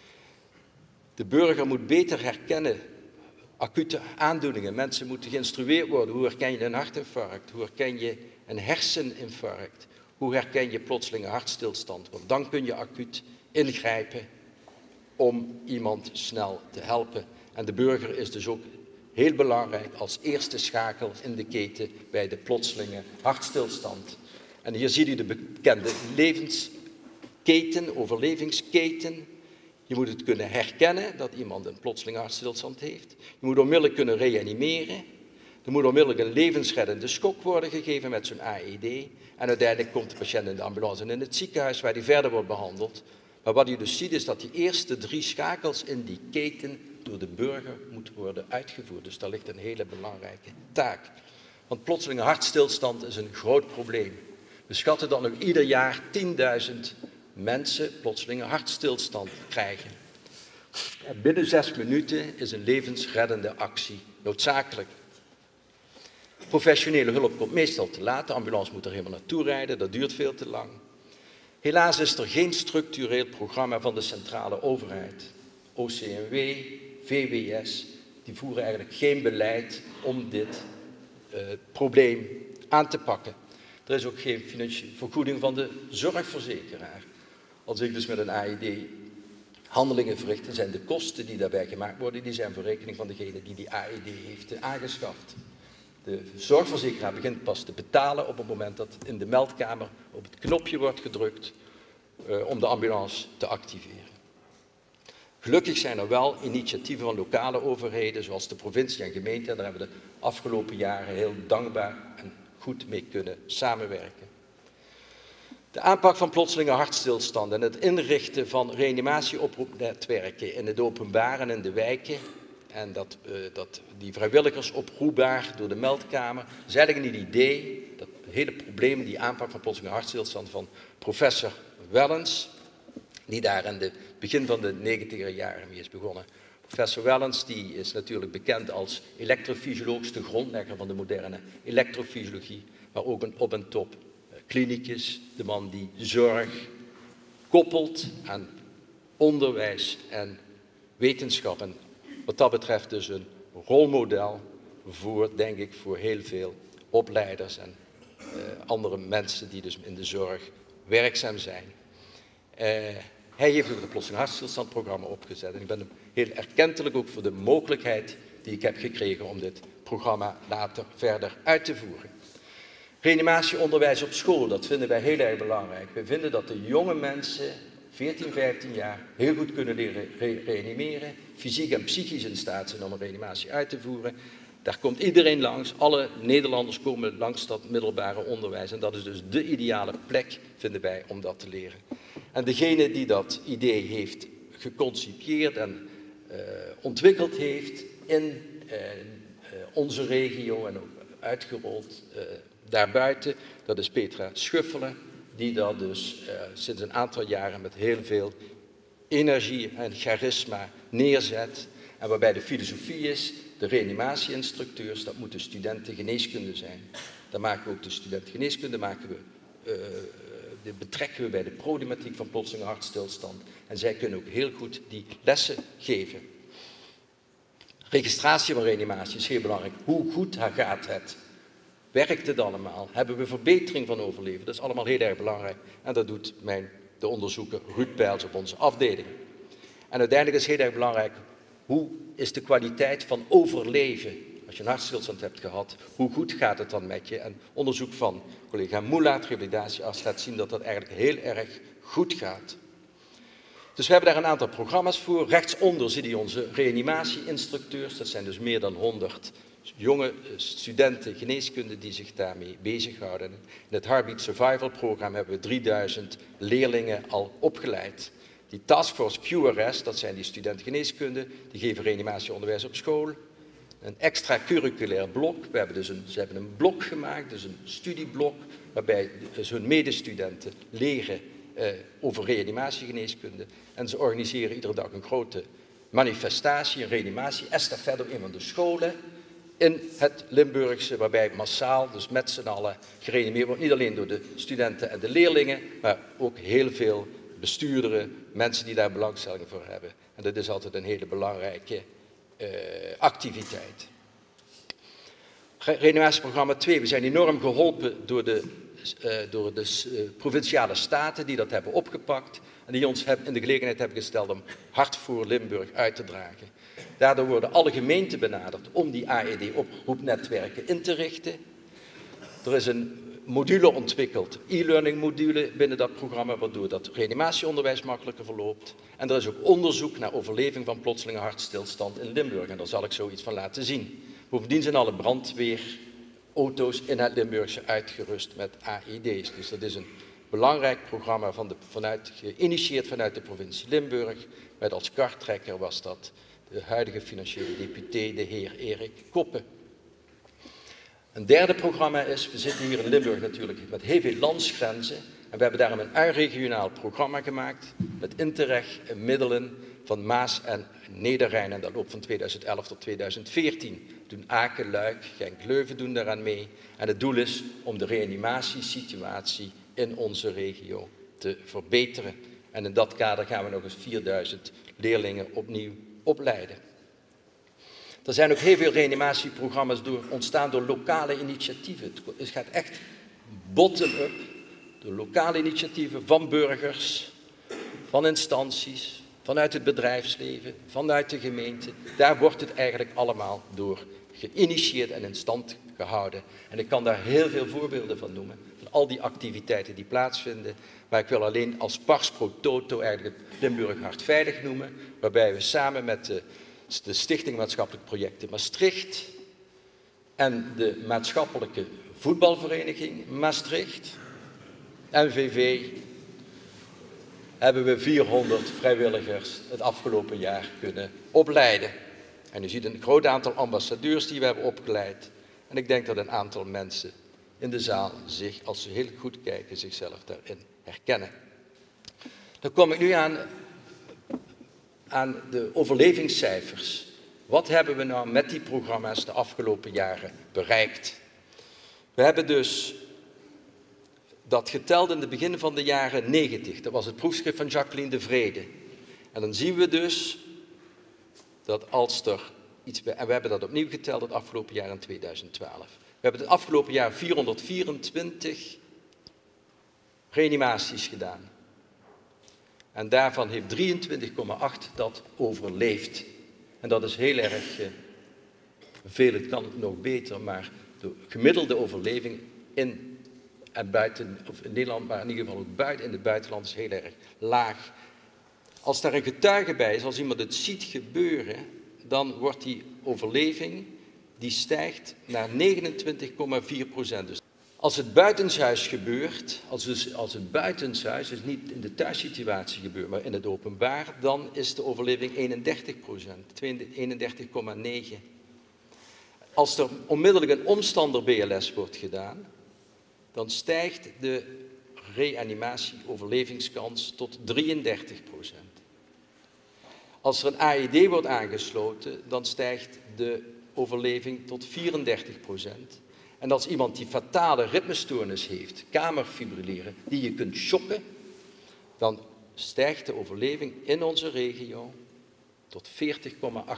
De burger moet beter herkennen acute aandoeningen. Mensen moeten geïnstrueerd worden. Hoe herken je een hartinfarct? Hoe herken je een herseninfarct? Hoe herken je plotselinge hartstilstand? Want dan kun je acuut ingrijpen om iemand snel te helpen. En de burger is dus ook heel belangrijk als eerste schakel in de keten bij de plotselinge hartstilstand. En hier zie je de bekende levensketen, overlevingsketen. Je moet het kunnen herkennen dat iemand een plotselinge hartstilstand heeft. Je moet onmiddellijk kunnen reanimeren. Er moet onmiddellijk een levensreddende schok worden gegeven met zo'n AED. En uiteindelijk komt de patiënt in de ambulance en in het ziekenhuis waar hij verder wordt behandeld. Maar wat je dus ziet is dat die eerste 3 schakels in die keten door de burger moeten worden uitgevoerd. Dus daar ligt een hele belangrijke taak. Want plotselinge hartstilstand is een groot probleem. We schatten dat nog ieder jaar 10.000 mensen plotselinge hartstilstand krijgen. En binnen 6 minuten is een levensreddende actie noodzakelijk. Professionele hulp komt meestal te laat. De ambulance moet er helemaal naartoe rijden, dat duurt veel te lang. Helaas is er geen structureel programma van de centrale overheid. OCMW, VWS, die voeren eigenlijk geen beleid om dit probleem aan te pakken. Er is ook geen financiële vergoeding van de zorgverzekeraar. Als ik dus met een AED handelingen verricht, dan zijn de kosten die daarbij gemaakt worden, die zijn voor rekening van degene die die AED heeft aangeschaft. De zorgverzekeraar begint pas te betalen op het moment dat in de meldkamer op het knopje wordt gedrukt om de ambulance te activeren. Gelukkig zijn er wel initiatieven van lokale overheden, zoals de provincie en gemeente, en daar hebben we de afgelopen jaren heel dankbaar en goed mee kunnen samenwerken. De aanpak van plotselinge hartstilstanden en het inrichten van reanimatieoproepnetwerken in het openbaar en in de wijken En die vrijwilligers oproepbaar door de meldkamer. Dat is eigenlijk een idee, dat hele probleem, die aanpak van plotselinge hartstilstand van professor Wellens, die daar in het begin van de 90er jaren mee is begonnen. Professor Wellens die is natuurlijk bekend als elektrofysioloog, de grondlegger van de moderne elektrofysiologie, maar ook een op- en top klinicus, de man die zorg koppelt aan onderwijs en wetenschap. En wat dat betreft dus een rolmodel voor, denk ik, voor heel veel opleiders en andere mensen die dus in de zorg werkzaam zijn. Hij heeft ook het plotseling hartstilstandprogramma opgezet. En ik ben hem heel erkentelijk ook voor de mogelijkheid die ik heb gekregen om dit programma later verder uit te voeren. Reanimatieonderwijs op school, dat vinden wij heel erg belangrijk. We vinden dat de jonge mensen, 14, 15 jaar, heel goed kunnen leren reanimeren, fysiek en psychisch in staat zijn om een reanimatie uit te voeren. Daar komt iedereen langs, alle Nederlanders komen langs dat middelbare onderwijs. En dat is dus de ideale plek, vinden wij, om dat te leren. En degene die dat idee heeft geconcipieerd en ontwikkeld heeft in onze regio en ook uitgerold daarbuiten, dat is Petra Schuffelen, die dat dus sinds een aantal jaren met heel veel energie en charisma neerzet. En waarbij de filosofie is, de reanimatie-instructeurs, dat moeten studenten geneeskunde zijn. Dan maken we ook de studenten geneeskunde, betrekken we bij de problematiek van plotselinge hartstilstand. En zij kunnen ook heel goed die lessen geven. Registratie van reanimatie is heel belangrijk. Hoe goed gaat het? Werkt het allemaal? Hebben we verbetering van overleven? Dat is allemaal heel erg belangrijk. En dat doet de onderzoeker Ruud Peils op onze afdeling. En uiteindelijk is heel erg belangrijk, hoe is de kwaliteit van overleven? Als je een hartstilstand hebt gehad, hoe goed gaat het dan met je? En onderzoek van collega Moelaert, revalidatiearts, laat zien dat dat eigenlijk heel erg goed gaat. Dus we hebben daar een aantal programma's voor. Rechtsonder zie je onze reanimatie-instructeurs. Dat zijn dus meer dan 100 jonge studenten geneeskunde die zich daarmee bezighouden. In het Heartbeat Survival Program hebben we 3000 leerlingen al opgeleid. Die Taskforce QRS, dat zijn die studenten geneeskunde, die geven reanimatieonderwijs op school. Een extracurriculair blok. Ze hebben een blok gemaakt, dus een studieblok, waarbij dus hun medestudenten leren over reanimatiegeneeskunde. En ze organiseren iedere dag een grote manifestatie, een reanimatie-estafette op een van de scholen in het Limburgse, waarbij massaal, dus met z'n allen, gereanimeerd wordt. Niet alleen door de studenten en de leerlingen, maar ook heel veel bestuurderen, mensen die daar belangstelling voor hebben. En dat is altijd een hele belangrijke activiteit. Reanimatieprogramma 2. We zijn enorm geholpen door de provinciale staten die dat hebben opgepakt en die ons in de gelegenheid hebben gesteld om Hart voor Limburg uit te dragen. Daardoor worden alle gemeenten benaderd om die AED-oproepnetwerken in te richten. Er is een module ontwikkeld, e-learning module binnen dat programma, waardoor dat reanimatieonderwijs makkelijker verloopt. En er is ook onderzoek naar overleving van plotselinge hartstilstand in Limburg. En daar zal ik zoiets van laten zien. Bovendien zijn alle brandweerauto's in het Limburgse uitgerust met AED's. Dus dat is een belangrijk programma geïnitieerd vanuit de provincie Limburg. Met als karttrekker was dat de huidige financiële deputé, de heer Erik Koppen. Een derde programma is, we zitten hier in Limburg natuurlijk met heel veel landsgrenzen. En we hebben daarom een regionaal programma gemaakt met Interreg middelen van Maas en Neder-Rijn. En dat loopt van 2011 tot 2014. Doen Aken, Luik, Genk, Leuven doen daaraan mee. En het doel is om de reanimatiesituatie in onze regio te verbeteren. En in dat kader gaan we nog eens 4000 leerlingen opnieuw opleiden. Er zijn ook heel veel reanimatieprogramma's ontstaan door lokale initiatieven. Het gaat echt bottom-up, door lokale initiatieven van burgers, van instanties, vanuit het bedrijfsleven, vanuit de gemeente. Daar wordt het eigenlijk allemaal door geïnitieerd en in stand gehouden. En ik kan daar heel veel voorbeelden van noemen, van al die activiteiten die plaatsvinden. Maar ik wil alleen als pars pro toto eigenlijk het Limburg Hartveilig noemen, waarbij we samen met de Stichting Maatschappelijk Projecten Maastricht en de Maatschappelijke Voetbalvereniging Maastricht, MVV, hebben we 400 vrijwilligers het afgelopen jaar kunnen opleiden. En u ziet een groot aantal ambassadeurs die we hebben opgeleid. En ik denk dat een aantal mensen in de zaal zich, als ze heel goed kijken, zichzelf daarin herkennen. Dan kom ik nu aan de overlevingscijfers. Wat hebben we nou met die programma's de afgelopen jaren bereikt? We hebben dus dat geteld in het begin van de jaren 90. Dat was het proefschrift van Jacqueline de Vrede. En dan zien we dus dat als er iets... En we hebben dat opnieuw geteld het afgelopen jaar in 2012. We hebben het afgelopen jaar 424 reanimaties gedaan. En daarvan heeft 23,8 dat overleefd. En dat is heel erg veel, het kan nog beter, maar de gemiddelde overleving in en buiten, of in Nederland, maar in ieder geval ook in het buitenland is heel erg laag. Als daar een getuige bij is, als iemand het ziet gebeuren, dan wordt die overleving, die stijgt naar 29,4%. Dus als het buitenshuis gebeurt, als het buitenshuis, dus niet in de thuissituatie gebeurt, maar in het openbaar, dan is de overleving 31%, 31,9%. Als er onmiddellijk een omstander BLS wordt gedaan, dan stijgt de reanimatie-overlevingskans tot 33%. Als er een AED wordt aangesloten, dan stijgt de overleving tot 34%. En als iemand die fatale ritmestoornis heeft, kamerfibrilleren, die je kunt shocken, dan stijgt de overleving in onze regio tot 40,8%.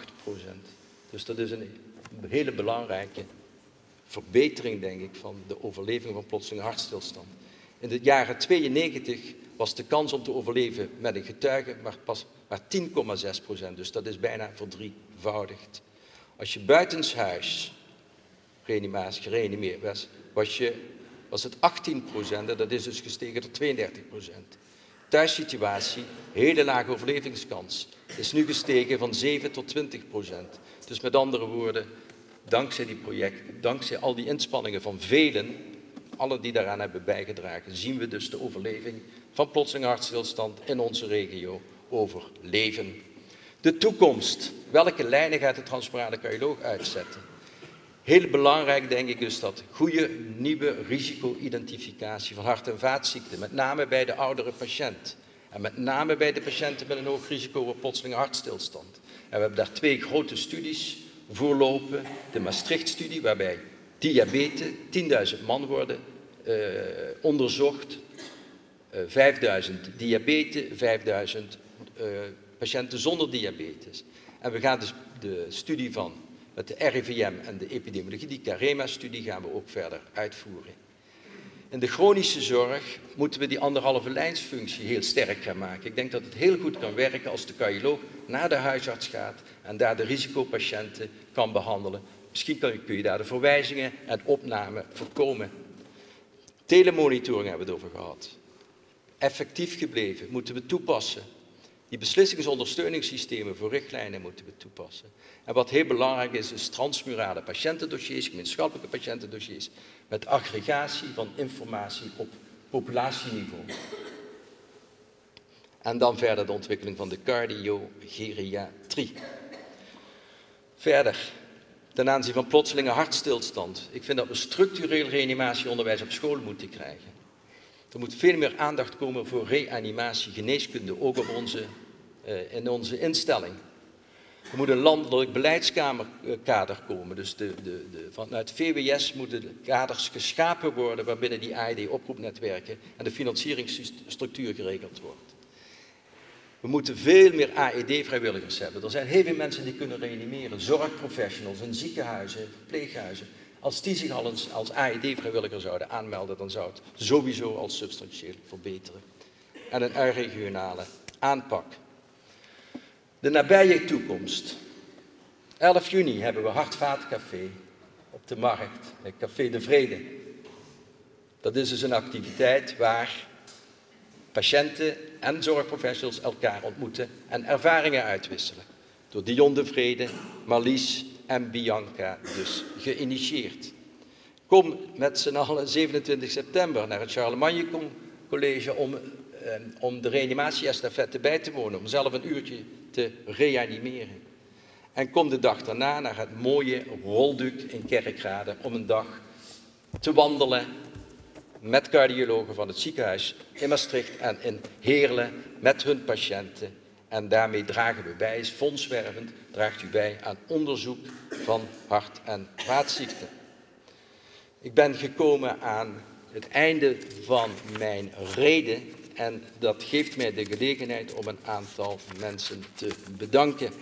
Dus dat is een hele belangrijke verbetering, denk ik, van de overleving van plotselinge hartstilstand. In de jaren 92 was de kans om te overleven met een getuige maar 10,6%. Dus dat is bijna verdrievoudigd. Als je buitenshuis gereanimeerd was het 18% en dat is dus gestegen tot 32%. Thuissituatie, hele lage overlevingskans, is nu gestegen van 7 tot 20%. Dus met andere woorden, dankzij die projecten, dankzij al die inspanningen van velen, allen die daaraan hebben bijgedragen, zien we dus de overleving van plotselinge hartstilstand in onze regio overleven. De toekomst. Welke lijnen gaat de transparante cardioloog uitzetten? Heel belangrijk denk ik dus dat goede nieuwe risico-identificatie van hart- en vaatziekten, met name bij de oudere patiënt en met name bij de patiënten met een hoog risico op plotselinge hartstilstand. En we hebben daar 2 grote studies voor lopen. De Maastricht-studie, waarbij diabetes, 10.000 man worden onderzocht, 5.000 diabetes, 5.000 patiënten zonder diabetes. En we gaan dus de studie met de RIVM en de epidemiologie, die CAREMA-studie, gaan we ook verder uitvoeren. In de chronische zorg moeten we die 1,5 lijnsfunctie heel sterk gaan maken. Ik denk dat het heel goed kan werken als de cardioloog naar de huisarts gaat en daar de risicopatiënten kan behandelen. Misschien kun je daar de verwijzingen en opname voorkomen. Telemonitoring hebben we het over gehad. Effectief gebleven, moeten we toepassen. Die beslissingsondersteuningssystemen voor richtlijnen moeten we toepassen. En wat heel belangrijk is transmurale patiëntendossiers, gemeenschappelijke patiëntendossiers, met aggregatie van informatie op populatieniveau. En dan verder de ontwikkeling van de cardiogeriatrie. Verder, ten aanzien van plotselinge hartstilstand. Ik vind dat we structureel reanimatieonderwijs op school moeten krijgen. Er moet veel meer aandacht komen voor reanimatie, geneeskunde, ook in onze instelling. Er moet een landelijk beleidskader komen, dus vanuit VWS moeten de kaders geschapen worden waarbinnen die AED-oproepnetwerken en de financieringsstructuur geregeld wordt. We moeten veel meer AED-vrijwilligers hebben. Er zijn heel veel mensen die kunnen reanimeren, zorgprofessionals in ziekenhuizen, verpleeghuizen. Als die zich al als AED-vrijwilliger zouden aanmelden, dan zou het sowieso al substantieel verbeteren. En een regionale aanpak. De nabije toekomst. 11 juni hebben we Hart-Vaatcafé op de markt, het Café de Vrede. Dat is dus een activiteit waar patiënten en zorgprofessionals elkaar ontmoeten en ervaringen uitwisselen. Door Dion de Vrede, Marlies en Bianca dus geïnitieerd. Kom met z'n allen 27 september naar het Charlemagne College om de reanimatie-estafette bij te wonen, om zelf een uurtje te reanimeren. En kom de dag daarna naar het mooie Rolduc in Kerkrade om een dag te wandelen met cardiologen van het ziekenhuis in Maastricht en in Heerlen met hun patiënten. En daarmee dragen we bij, is fondswervend, draagt u bij aan onderzoek van hart- en vaatziekten. Ik ben gekomen aan het einde van mijn reden en dat geeft mij de gelegenheid om een aantal mensen te bedanken.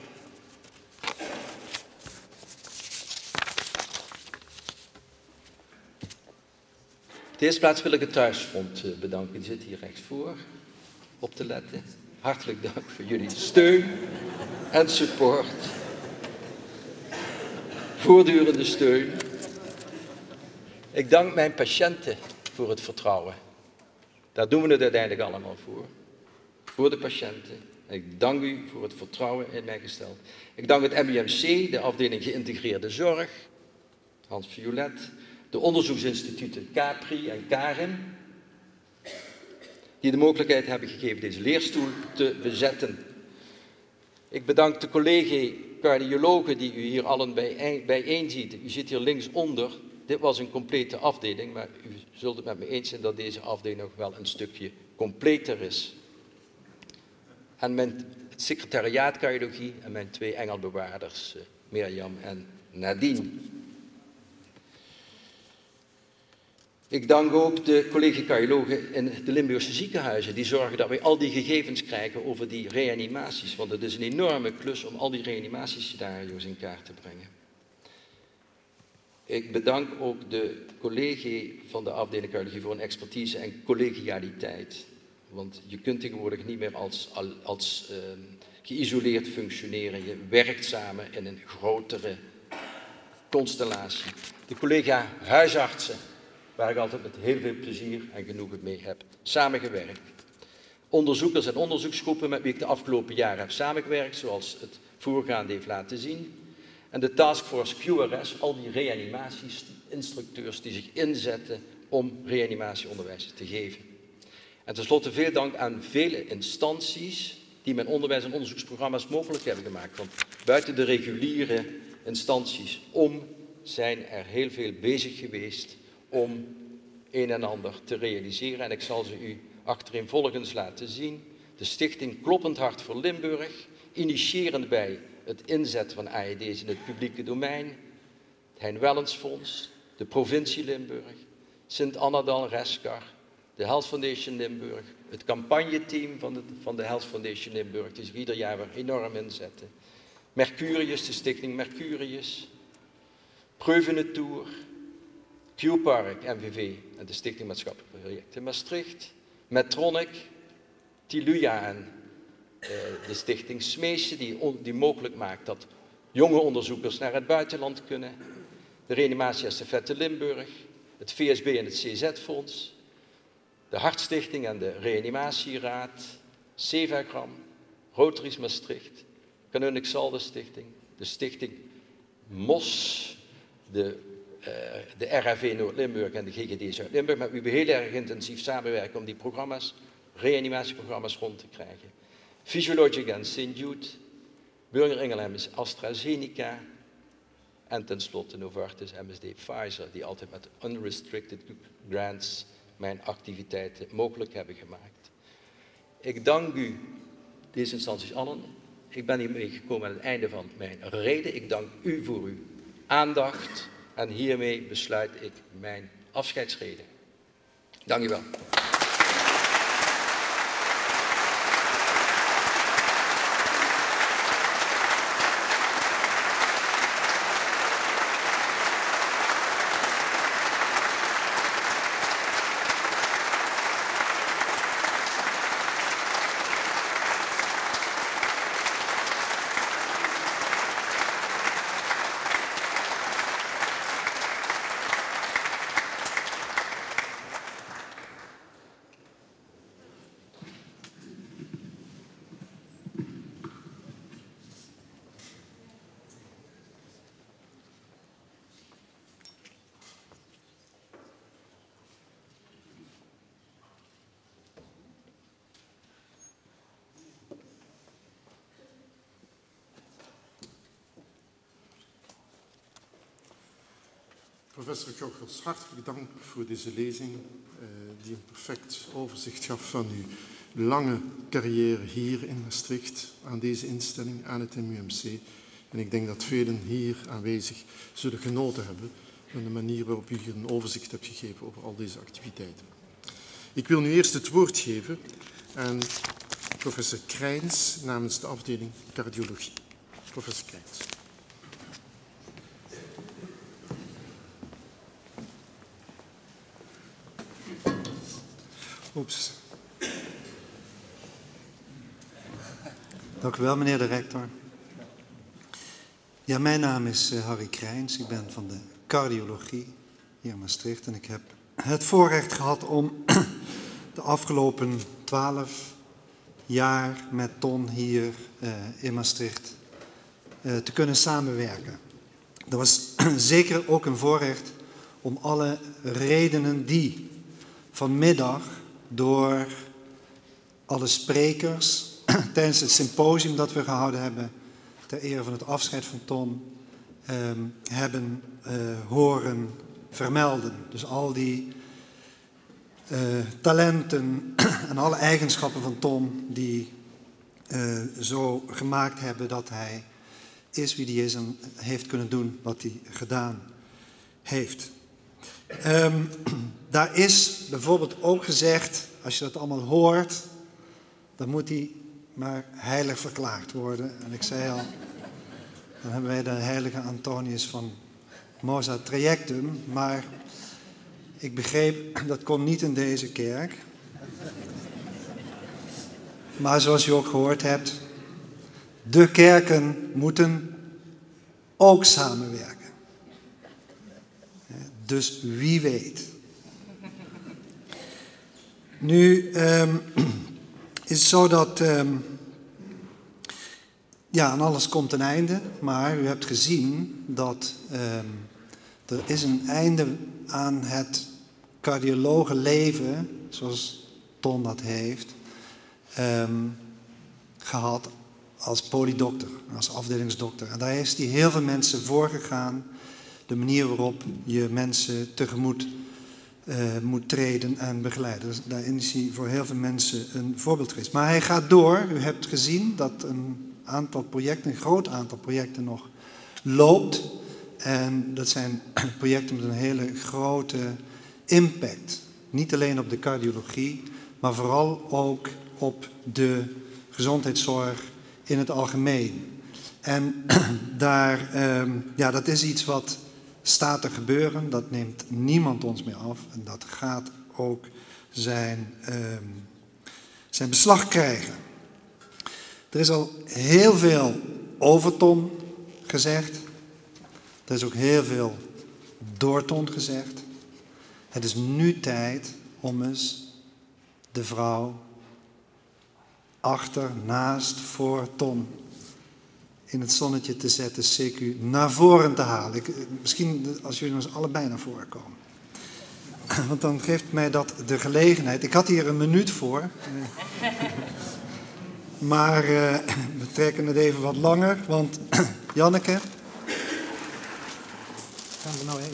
Op de eerste plaats wil ik het Thuisfront bedanken. Die zit hier rechts voor, op te letten. Hartelijk dank voor jullie steun en support. Voortdurende steun. Ik dank mijn patiënten voor het vertrouwen. Daar doen we het uiteindelijk allemaal voor. Voor de patiënten. Ik dank u voor het vertrouwen in mij gesteld. Ik dank het MUMC, de afdeling geïntegreerde zorg, Hans Violet, de onderzoeksinstituten CAPRI en CARIM, die de mogelijkheid hebben gegeven deze leerstoel te bezetten. Ik bedank de collega-cardiologen die u hier allen bijeen ziet. U zit hier linksonder. Dit was een complete afdeling, maar u zult het met me eens zijn dat deze afdeling nog wel een stukje completer is. En het secretariaat cardiologie en mijn twee engelbewaarders, Mirjam en Nadine. Ik dank ook de collega-cardiologen in de Limburgse ziekenhuizen die zorgen dat wij al die gegevens krijgen over die reanimaties. Want het is een enorme klus om al die reanimatiescenario's in kaart te brengen. Ik bedank ook de collega van de afdeling cardiologie voor hun expertise en collegialiteit. Want je kunt tegenwoordig niet meer als geïsoleerd functioneren. Je werkt samen in een grotere constellatie. De collega huisartsen, waar ik altijd met heel veel plezier en genoegen mee heb samengewerkt. Onderzoekers en onderzoeksgroepen met wie ik de afgelopen jaren heb samengewerkt, zoals het voorgaande heeft laten zien. En de taskforce QRS, al die reanimatie-instructeurs die zich inzetten om reanimatieonderwijs te geven. En tenslotte veel dank aan vele instanties die mijn onderwijs- en onderzoeksprogramma's mogelijk hebben gemaakt. Want buiten de reguliere instanties zijn er heel veel bezig geweest om een en ander te realiseren. En ik zal ze u achtereenvolgens laten zien. De stichting Kloppend Hart voor Limburg, initiërend bij het inzetten van AED's in het publieke domein, het Hein Wellens Fonds, de provincie Limburg, Sint-Annadal Reskar, de Health Foundation Limburg, het campagneteam van de Health Foundation Limburg, die zich ieder jaar weer enorm inzetten. Mercurius, de stichting Mercurius, Preuvene Tour, Q-Park, MVV en de Stichting Maatschappelijke Projecten Maastricht, Medtronic, Tiluja en de Stichting Smeesje, die mogelijk maakt dat jonge onderzoekers naar het buitenland kunnen, de Reanimatie-estafette Limburg, het VSB en het CZ-fonds, de Hartstichting en de Reanimatieraad, Sevagram, Rotaries Maastricht, Canonic Salde Stichting, de Stichting MOS, de RAV Noord-Limburg en de GGD Zuid-Limburg, met wie we heel erg intensief samenwerken om die programma's, reanimatieprogramma's rond te krijgen. Physiologic en St. Jude, Boehringer Ingelheim is AstraZeneca en tenslotte Novartis, MSD, Pfizer, die altijd met unrestricted grants mijn activiteiten mogelijk hebben gemaakt. Ik dank u, deze instanties allen. Ik ben hiermee gekomen aan het einde van mijn reden. Ik dank u voor uw aandacht en hiermee besluit ik mijn afscheidsrede. Dank u wel.
Professor Gochels, hartelijk dank voor deze lezing, die een perfect overzicht gaf van uw lange carrière hier in Maastricht, aan deze instelling, aan het MUMC. En ik denk dat velen hier aanwezig zullen genoten hebben van de manier waarop u hier een overzicht hebt gegeven over al deze activiteiten. Ik wil nu eerst het woord geven aan professor Crijns namens de afdeling cardiologie. Professor Crijns.
Oeps. Dank u wel, meneer de rector. Ja, mijn naam is Harry Crijns. Ik ben van de cardiologie hier in Maastricht. En ik heb het voorrecht gehad om de afgelopen 12 jaar met Ton hier in Maastricht te kunnen samenwerken. Dat was zeker ook een voorrecht om alle redenen die vanmiddag door alle sprekers tijdens het symposium dat we gehouden hebben ter ere van het afscheid van Ton hebben horen vermelden. Dus al die talenten en alle eigenschappen van Ton die zo gemaakt hebben dat hij is wie hij is en heeft kunnen doen wat hij gedaan heeft. Daar is bijvoorbeeld ook gezegd, als je dat allemaal hoort, dan moet hij maar heilig verklaard worden. En ik zei al, dan hebben wij de heilige Antonius van Mosa Trajectum, maar ik begreep, dat kon niet in deze kerk. Maar zoals u ook gehoord hebt, de kerken moeten ook samenwerken. Dus wie weet. Nu is het zo dat ja, aan alles komt een einde, maar u hebt gezien dat er is een einde aan het cardiologenleven, zoals Ton dat heeft, gehad als polydokter, als afdelingsdokter. En daar is hij heel veel mensen voor gegaan, de manier waarop je mensen tegemoet moet treden en begeleiden. Dus daarin is hij voor heel veel mensen een voorbeeld geweest. Maar hij gaat door. U hebt gezien dat een aantal projecten, een groot aantal projecten nog loopt. En dat zijn projecten met een hele grote impact. Niet alleen op de cardiologie, maar vooral ook op de gezondheidszorg in het algemeen. En daar, ja, dat is iets wat staat te gebeuren, dat neemt niemand ons meer af en dat gaat ook zijn beslag krijgen. Er is al heel veel over Ton gezegd, er is ook heel veel door Ton gezegd. Het is nu tijd om eens de vrouw achter, naast, voor Ton in het zonnetje te zetten, CQ, naar voren te halen. Misschien als jullie eens allebei naar voren komen. Want dan geeft mij dat de gelegenheid. Ik had hier een minuut voor. Maar we trekken het even wat langer. Want Janneke, gaan we nou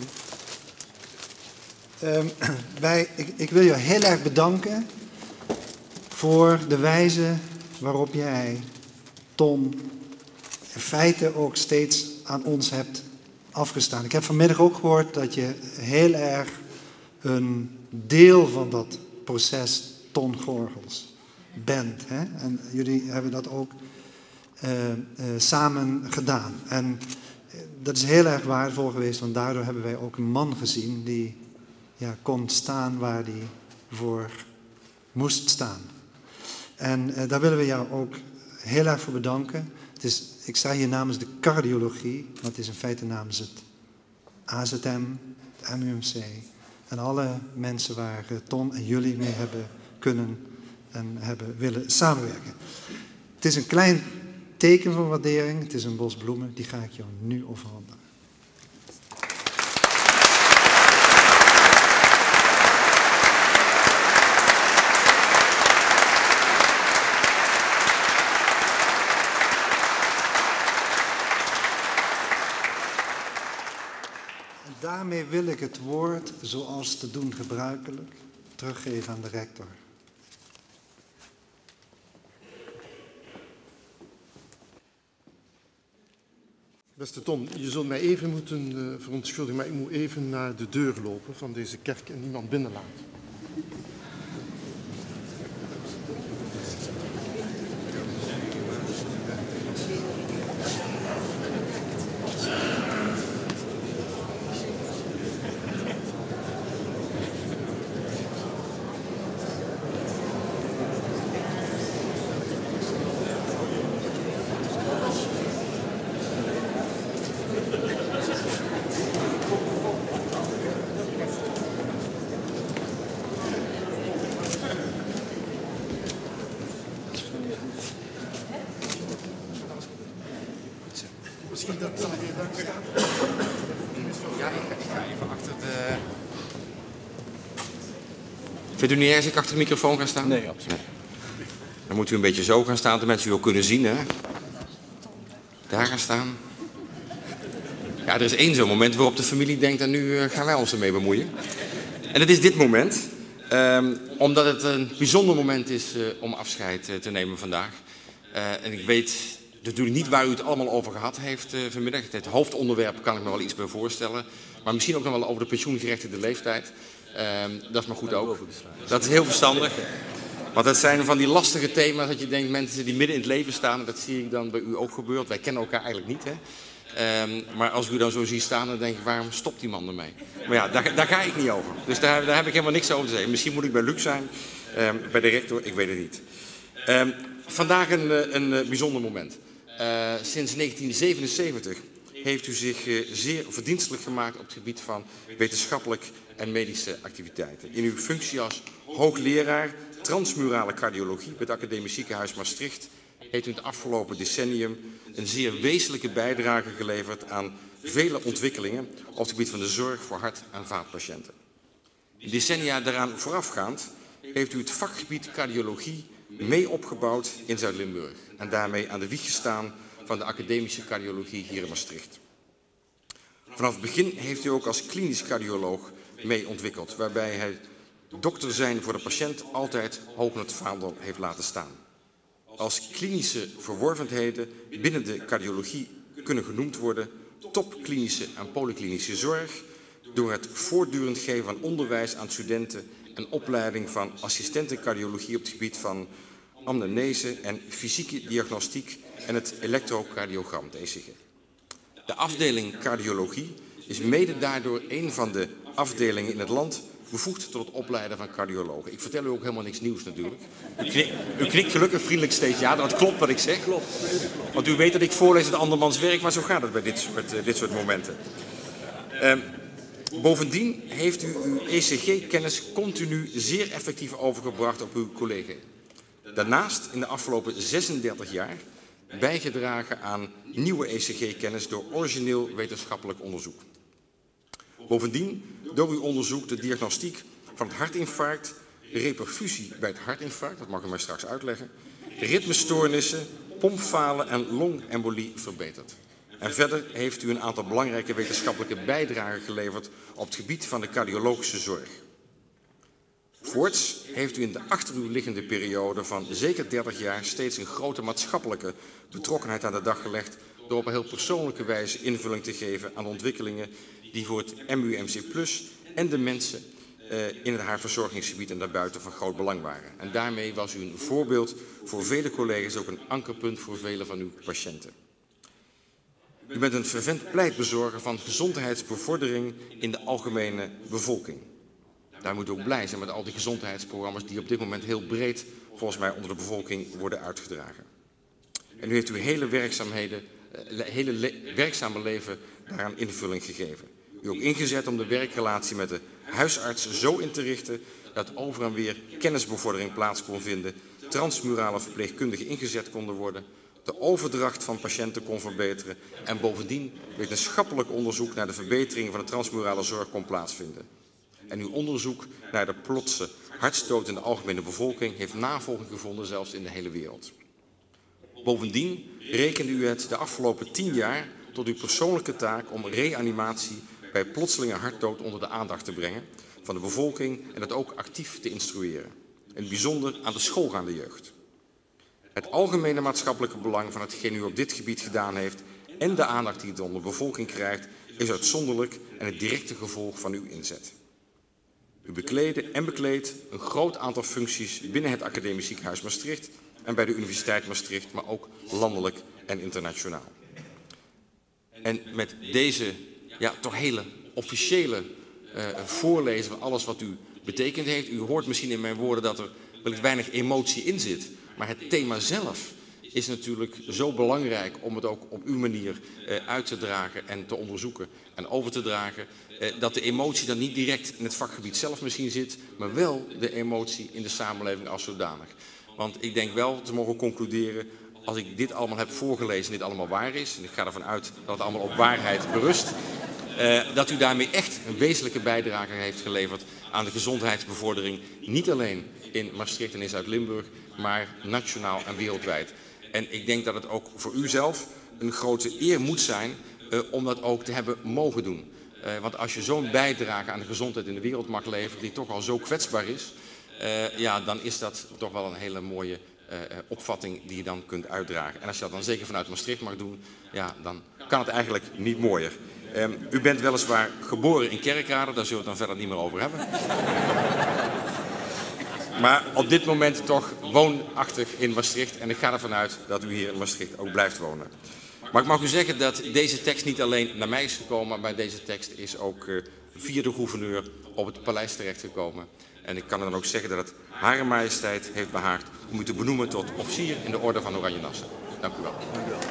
heen? Ik wil je heel erg bedanken voor de wijze waarop jij Ton in feite ook steeds aan ons hebt afgestaan. Ik heb vanmiddag ook gehoord dat je heel erg een deel van dat proces Ton Gochels bent. Hè? En jullie hebben dat ook samen gedaan. En dat is heel erg waardevol geweest, want daardoor hebben wij ook een man gezien die kon staan waar hij voor moest staan. En daar willen we jou ook heel erg voor bedanken. Ik sta hier namens de cardiologie, maar het is in feite namens het AZM, het MUMC en alle mensen waar Ton en jullie mee hebben kunnen en hebben willen samenwerken. Het is een klein teken van waardering, het is een bos bloemen, die ga ik jou nu overhandigen. Daarmee Daarbij wil ik het woord, zoals te doen gebruikelijk, teruggeven aan de rector.
Beste Ton, je zult mij even moeten verontschuldigen, maar ik moet even naar de deur lopen van deze kerk en niemand binnenlaten. Misschien dat dan weer daar staat.
Ja, ik ga even achter de... Vindt u niet erg als ik achter de microfoon ga staan?
Nee, absoluut.
Nee. Dan moet u een beetje zo gaan staan, dat mensen u ook kunnen zien, hè? Daar gaan staan. Ja, er is één zo'n moment waarop de familie denkt, en nu gaan wij ons ermee bemoeien. En dat is dit moment. Omdat het een bijzonder moment is om afscheid te nemen vandaag. En ik weet natuurlijk niet waar u het allemaal over gehad heeft vanmiddag. Het hoofdonderwerp kan ik me wel iets bij voorstellen. Maar misschien ook nog wel over de pensioengerechtigde leeftijd. Dat is maar goed ook. Dat is heel verstandig. Want dat zijn van die lastige thema's dat je denkt, mensen die midden in het leven staan. En dat zie ik dan bij u ook gebeuren. Wij kennen elkaar eigenlijk niet, hè. Maar als ik u dan zo zie staan, dan denk ik, waarom stopt die man ermee? Maar ja, daar ga ik niet over. Dus daar heb ik helemaal niks over te zeggen. Misschien moet ik bij Luc zijn, bij de rector, ik weet het niet. Vandaag een bijzonder moment. Sinds 1977 heeft u zich zeer verdienstelijk gemaakt op het gebied van wetenschappelijk en medische activiteiten. In uw functie als hoogleraar transmurale cardiologie bij het Academisch Ziekenhuis Maastricht heeft u in het afgelopen decennium een zeer wezenlijke bijdrage geleverd aan vele ontwikkelingen op het gebied van de zorg voor hart- en vaatpatiënten. In decennia daaraan voorafgaand heeft u het vakgebied cardiologie mee opgebouwd in Zuid-Limburg en daarmee aan de wieg gestaan van de academische cardiologie hier in Maastricht. Vanaf het begin heeft u ook als klinisch cardioloog mee ontwikkeld, waarbij hij dokter zijn voor de patiënt altijd hoog in het vaandel heeft laten staan. Als klinische verworvenheden binnen de cardiologie kunnen genoemd worden topklinische en polyklinische zorg door het voortdurend geven van onderwijs aan studenten en opleiding van assistenten cardiologie op het gebied van anamnese en fysieke diagnostiek en het elektrocardiogram, het ECG. De afdeling cardiologie is mede daardoor een van de afdelingen in het land bevoegd tot het opleiden van cardiologen. Ik vertel u ook helemaal niks nieuws natuurlijk. U knikt gelukkig vriendelijk steeds ja, dat klopt wat ik zeg. Klopt. Want u weet dat ik voorlees het andermans werk, maar zo gaat het bij dit soort momenten. Bovendien heeft u uw ECG-kennis continu zeer effectief overgebracht op uw collega. Daarnaast in de afgelopen 36 jaar bijgedragen aan nieuwe ECG-kennis door origineel wetenschappelijk onderzoek. Bovendien door uw onderzoek de diagnostiek van het hartinfarct, reperfusie bij het hartinfarct, dat mag u mij straks uitleggen, ritmestoornissen, pompfalen en longembolie verbeterd. En verder heeft u een aantal belangrijke wetenschappelijke bijdragen geleverd op het gebied van de cardiologische zorg. Voorts heeft u in de achter u liggende periode van zeker 30 jaar steeds een grote maatschappelijke betrokkenheid aan de dag gelegd door op een heel persoonlijke wijze invulling te geven aan de ontwikkelingen die voor het MUMC+ en de mensen in het haarverzorgingsgebied en daarbuiten van groot belang waren. En daarmee was u een voorbeeld voor vele collega's, ook een ankerpunt voor vele van uw patiënten. U bent een fervent pleitbezorger van gezondheidsbevordering in de algemene bevolking. Daar moet u ook blij zijn met al die gezondheidsprogramma's die op dit moment heel breed volgens mij onder de bevolking worden uitgedragen. En u heeft uw hele werkzame leven daaraan invulling gegeven. U ook ingezet om de werkrelatie met de huisarts zo in te richten dat over en weer kennisbevordering plaats kon vinden, transmurale verpleegkundigen ingezet konden worden, de overdracht van patiënten kon verbeteren en bovendien wetenschappelijk onderzoek naar de verbetering van de transmurale zorg kon plaatsvinden. En uw onderzoek naar de plotse hartstoot in de algemene bevolking heeft navolging gevonden, zelfs in de hele wereld. Bovendien rekende u het de afgelopen 10 jaar tot uw persoonlijke taak om reanimatie bij plotselinge hartdood onder de aandacht te brengen van de bevolking en dat ook actief te instrueren. In het bijzonder aan de schoolgaande jeugd. Het algemene maatschappelijke belang van hetgeen u op dit gebied gedaan heeft en de aandacht die het onder de bevolking krijgt, is uitzonderlijk en het directe gevolg van uw inzet. U bekleedde en bekleedt een groot aantal functies binnen het Academisch Ziekenhuis Maastricht en bij de Universiteit Maastricht, maar ook landelijk en internationaal. En met deze toch hele officiële voorlezen van alles wat u betekend heeft. U hoort misschien in mijn woorden dat er wellicht weinig emotie in zit. Maar het thema zelf is natuurlijk zo belangrijk om het ook op uw manier uit te dragen en te onderzoeken en over te dragen. Dat de emotie dan niet direct in het vakgebied zelf misschien zit, maar wel de emotie in de samenleving als zodanig. Want ik denk wel te mogen concluderen, als ik dit allemaal heb voorgelezen en dit allemaal waar is, en ik ga ervan uit dat het allemaal op waarheid berust, dat u daarmee echt een wezenlijke bijdrage heeft geleverd aan de gezondheidsbevordering, niet alleen in Maastricht en in Zuid-Limburg, maar nationaal en wereldwijd. En ik denk dat het ook voor u zelf een grote eer moet zijn om dat ook te hebben mogen doen. Want als je zo'n bijdrage aan de gezondheid in de wereld mag leveren, die toch al zo kwetsbaar is, dan is dat toch wel een hele mooie opvatting die je dan kunt uitdragen. En als je dat dan zeker vanuit Maastricht mag doen, dan kan het eigenlijk niet mooier. U bent weliswaar geboren in Kerkrade, daar zullen we het dan verder niet meer over hebben. Maar op dit moment toch woonachtig in Maastricht en ik ga ervan uit dat u hier in Maastricht ook blijft wonen. Maar ik mag u zeggen dat deze tekst niet alleen naar mij is gekomen, maar deze tekst is ook via de gouverneur op het paleis terechtgekomen. En ik kan dan ook zeggen dat het Hare Majesteit heeft behaagd om u te benoemen tot officier in de Orde van Oranje Nassau. Dank u wel. Dank u wel.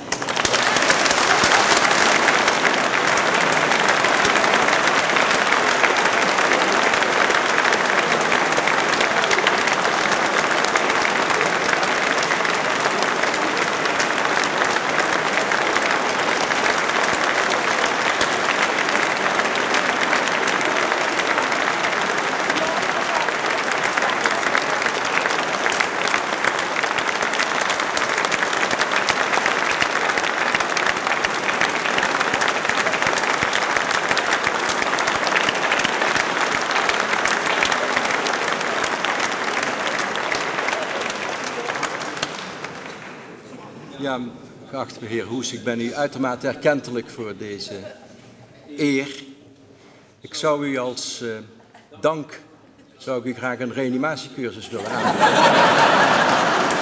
Ja, geachte heer Hoes, ik ben u uitermate erkentelijk voor deze eer. Ik zou u als dank graag een reanimatiecursus willen aanbieden.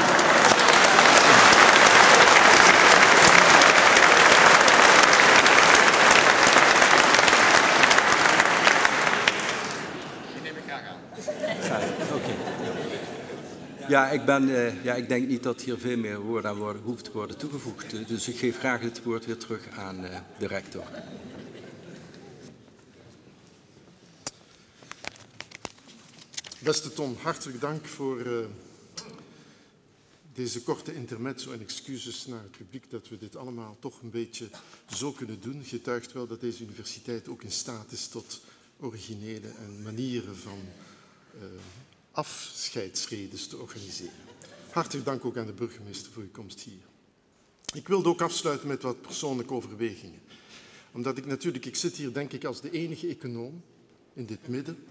Ja, ik denk niet dat hier veel meer woorden aan hoeft te worden toegevoegd. Dus ik geef graag het woord weer terug aan de rector.
Beste Tom, hartelijk dank voor deze korte intermezzo en excuses naar het publiek dat we dit allemaal toch een beetje zo kunnen doen. Getuigt wel dat deze universiteit ook in staat is tot originele en manieren van afscheidsredes te organiseren. Hartelijk dank ook aan de burgemeester voor uw komst hier. Ik wilde ook afsluiten met wat persoonlijke overwegingen. Omdat ik zit hier denk ik als de enige econoom in dit midden.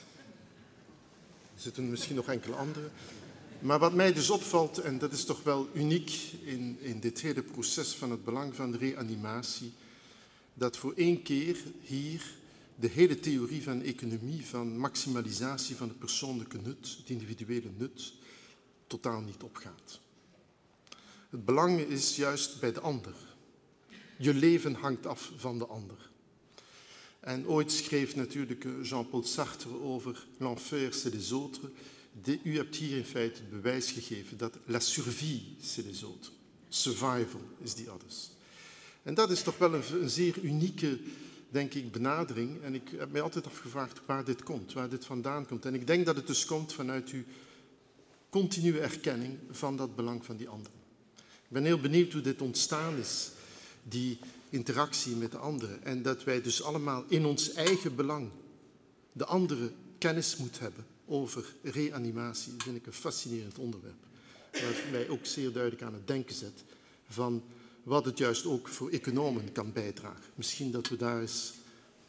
Er zitten misschien nog enkele anderen. Maar wat mij dus opvalt, en dat is toch wel uniek in dit hele proces van het belang van de reanimatie, dat voor één keer hier de hele theorie van economie, van maximalisatie van het persoonlijke nut, het individuele nut, totaal niet opgaat. Het belang is juist bij de ander. Je leven hangt af van de ander. En ooit schreef natuurlijk Jean-Paul Sartre over l'enfer c'est les autres. U hebt hier in feite het bewijs gegeven dat la survie c'est les autres. Survival is the others. En dat is toch wel een zeer unieke, denk ik, benadering. En ik heb mij altijd afgevraagd waar dit komt, waar dit vandaan komt. En ik denk dat het dus komt vanuit uw continue erkenning van dat belang van die anderen. Ik ben heel benieuwd hoe dit ontstaan is, die interactie met de anderen. En dat wij dus allemaal in ons eigen belang de andere kennis moeten hebben over reanimatie. Dat vind ik een fascinerend onderwerp. Wat mij ook zeer duidelijk aan het denken zet van wat het juist ook voor economen kan bijdragen. Misschien dat we daar eens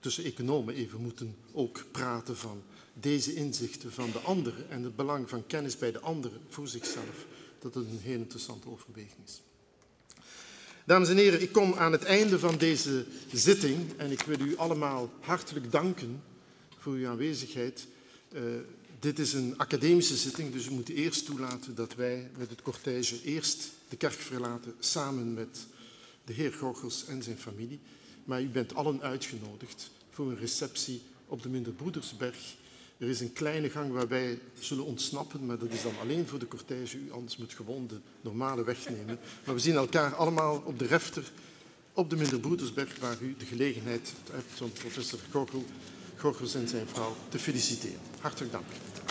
tussen economen even moeten ook praten van deze inzichten van de anderen en het belang van kennis bij de anderen voor zichzelf, dat het een heel interessante overweging is. Dames en heren, ik kom aan het einde van deze zitting en ik wil u allemaal hartelijk danken voor uw aanwezigheid. Dit is een academische zitting, dus we moeten eerst toelaten dat wij met het cortège eerst de kerk verlaten samen met de heer Gorgels en zijn familie. Maar u bent allen uitgenodigd voor een receptie op de Minderbroedersberg. Er is een kleine gang waar wij zullen ontsnappen, maar dat is dan alleen voor de cortège. U anders moet gewoon de normale weg nemen. Maar we zien elkaar allemaal op de refter op de Minderbroedersberg, waar u de gelegenheid hebt om professor Gorgels en zijn vrouw te feliciteren. Hartelijk dank.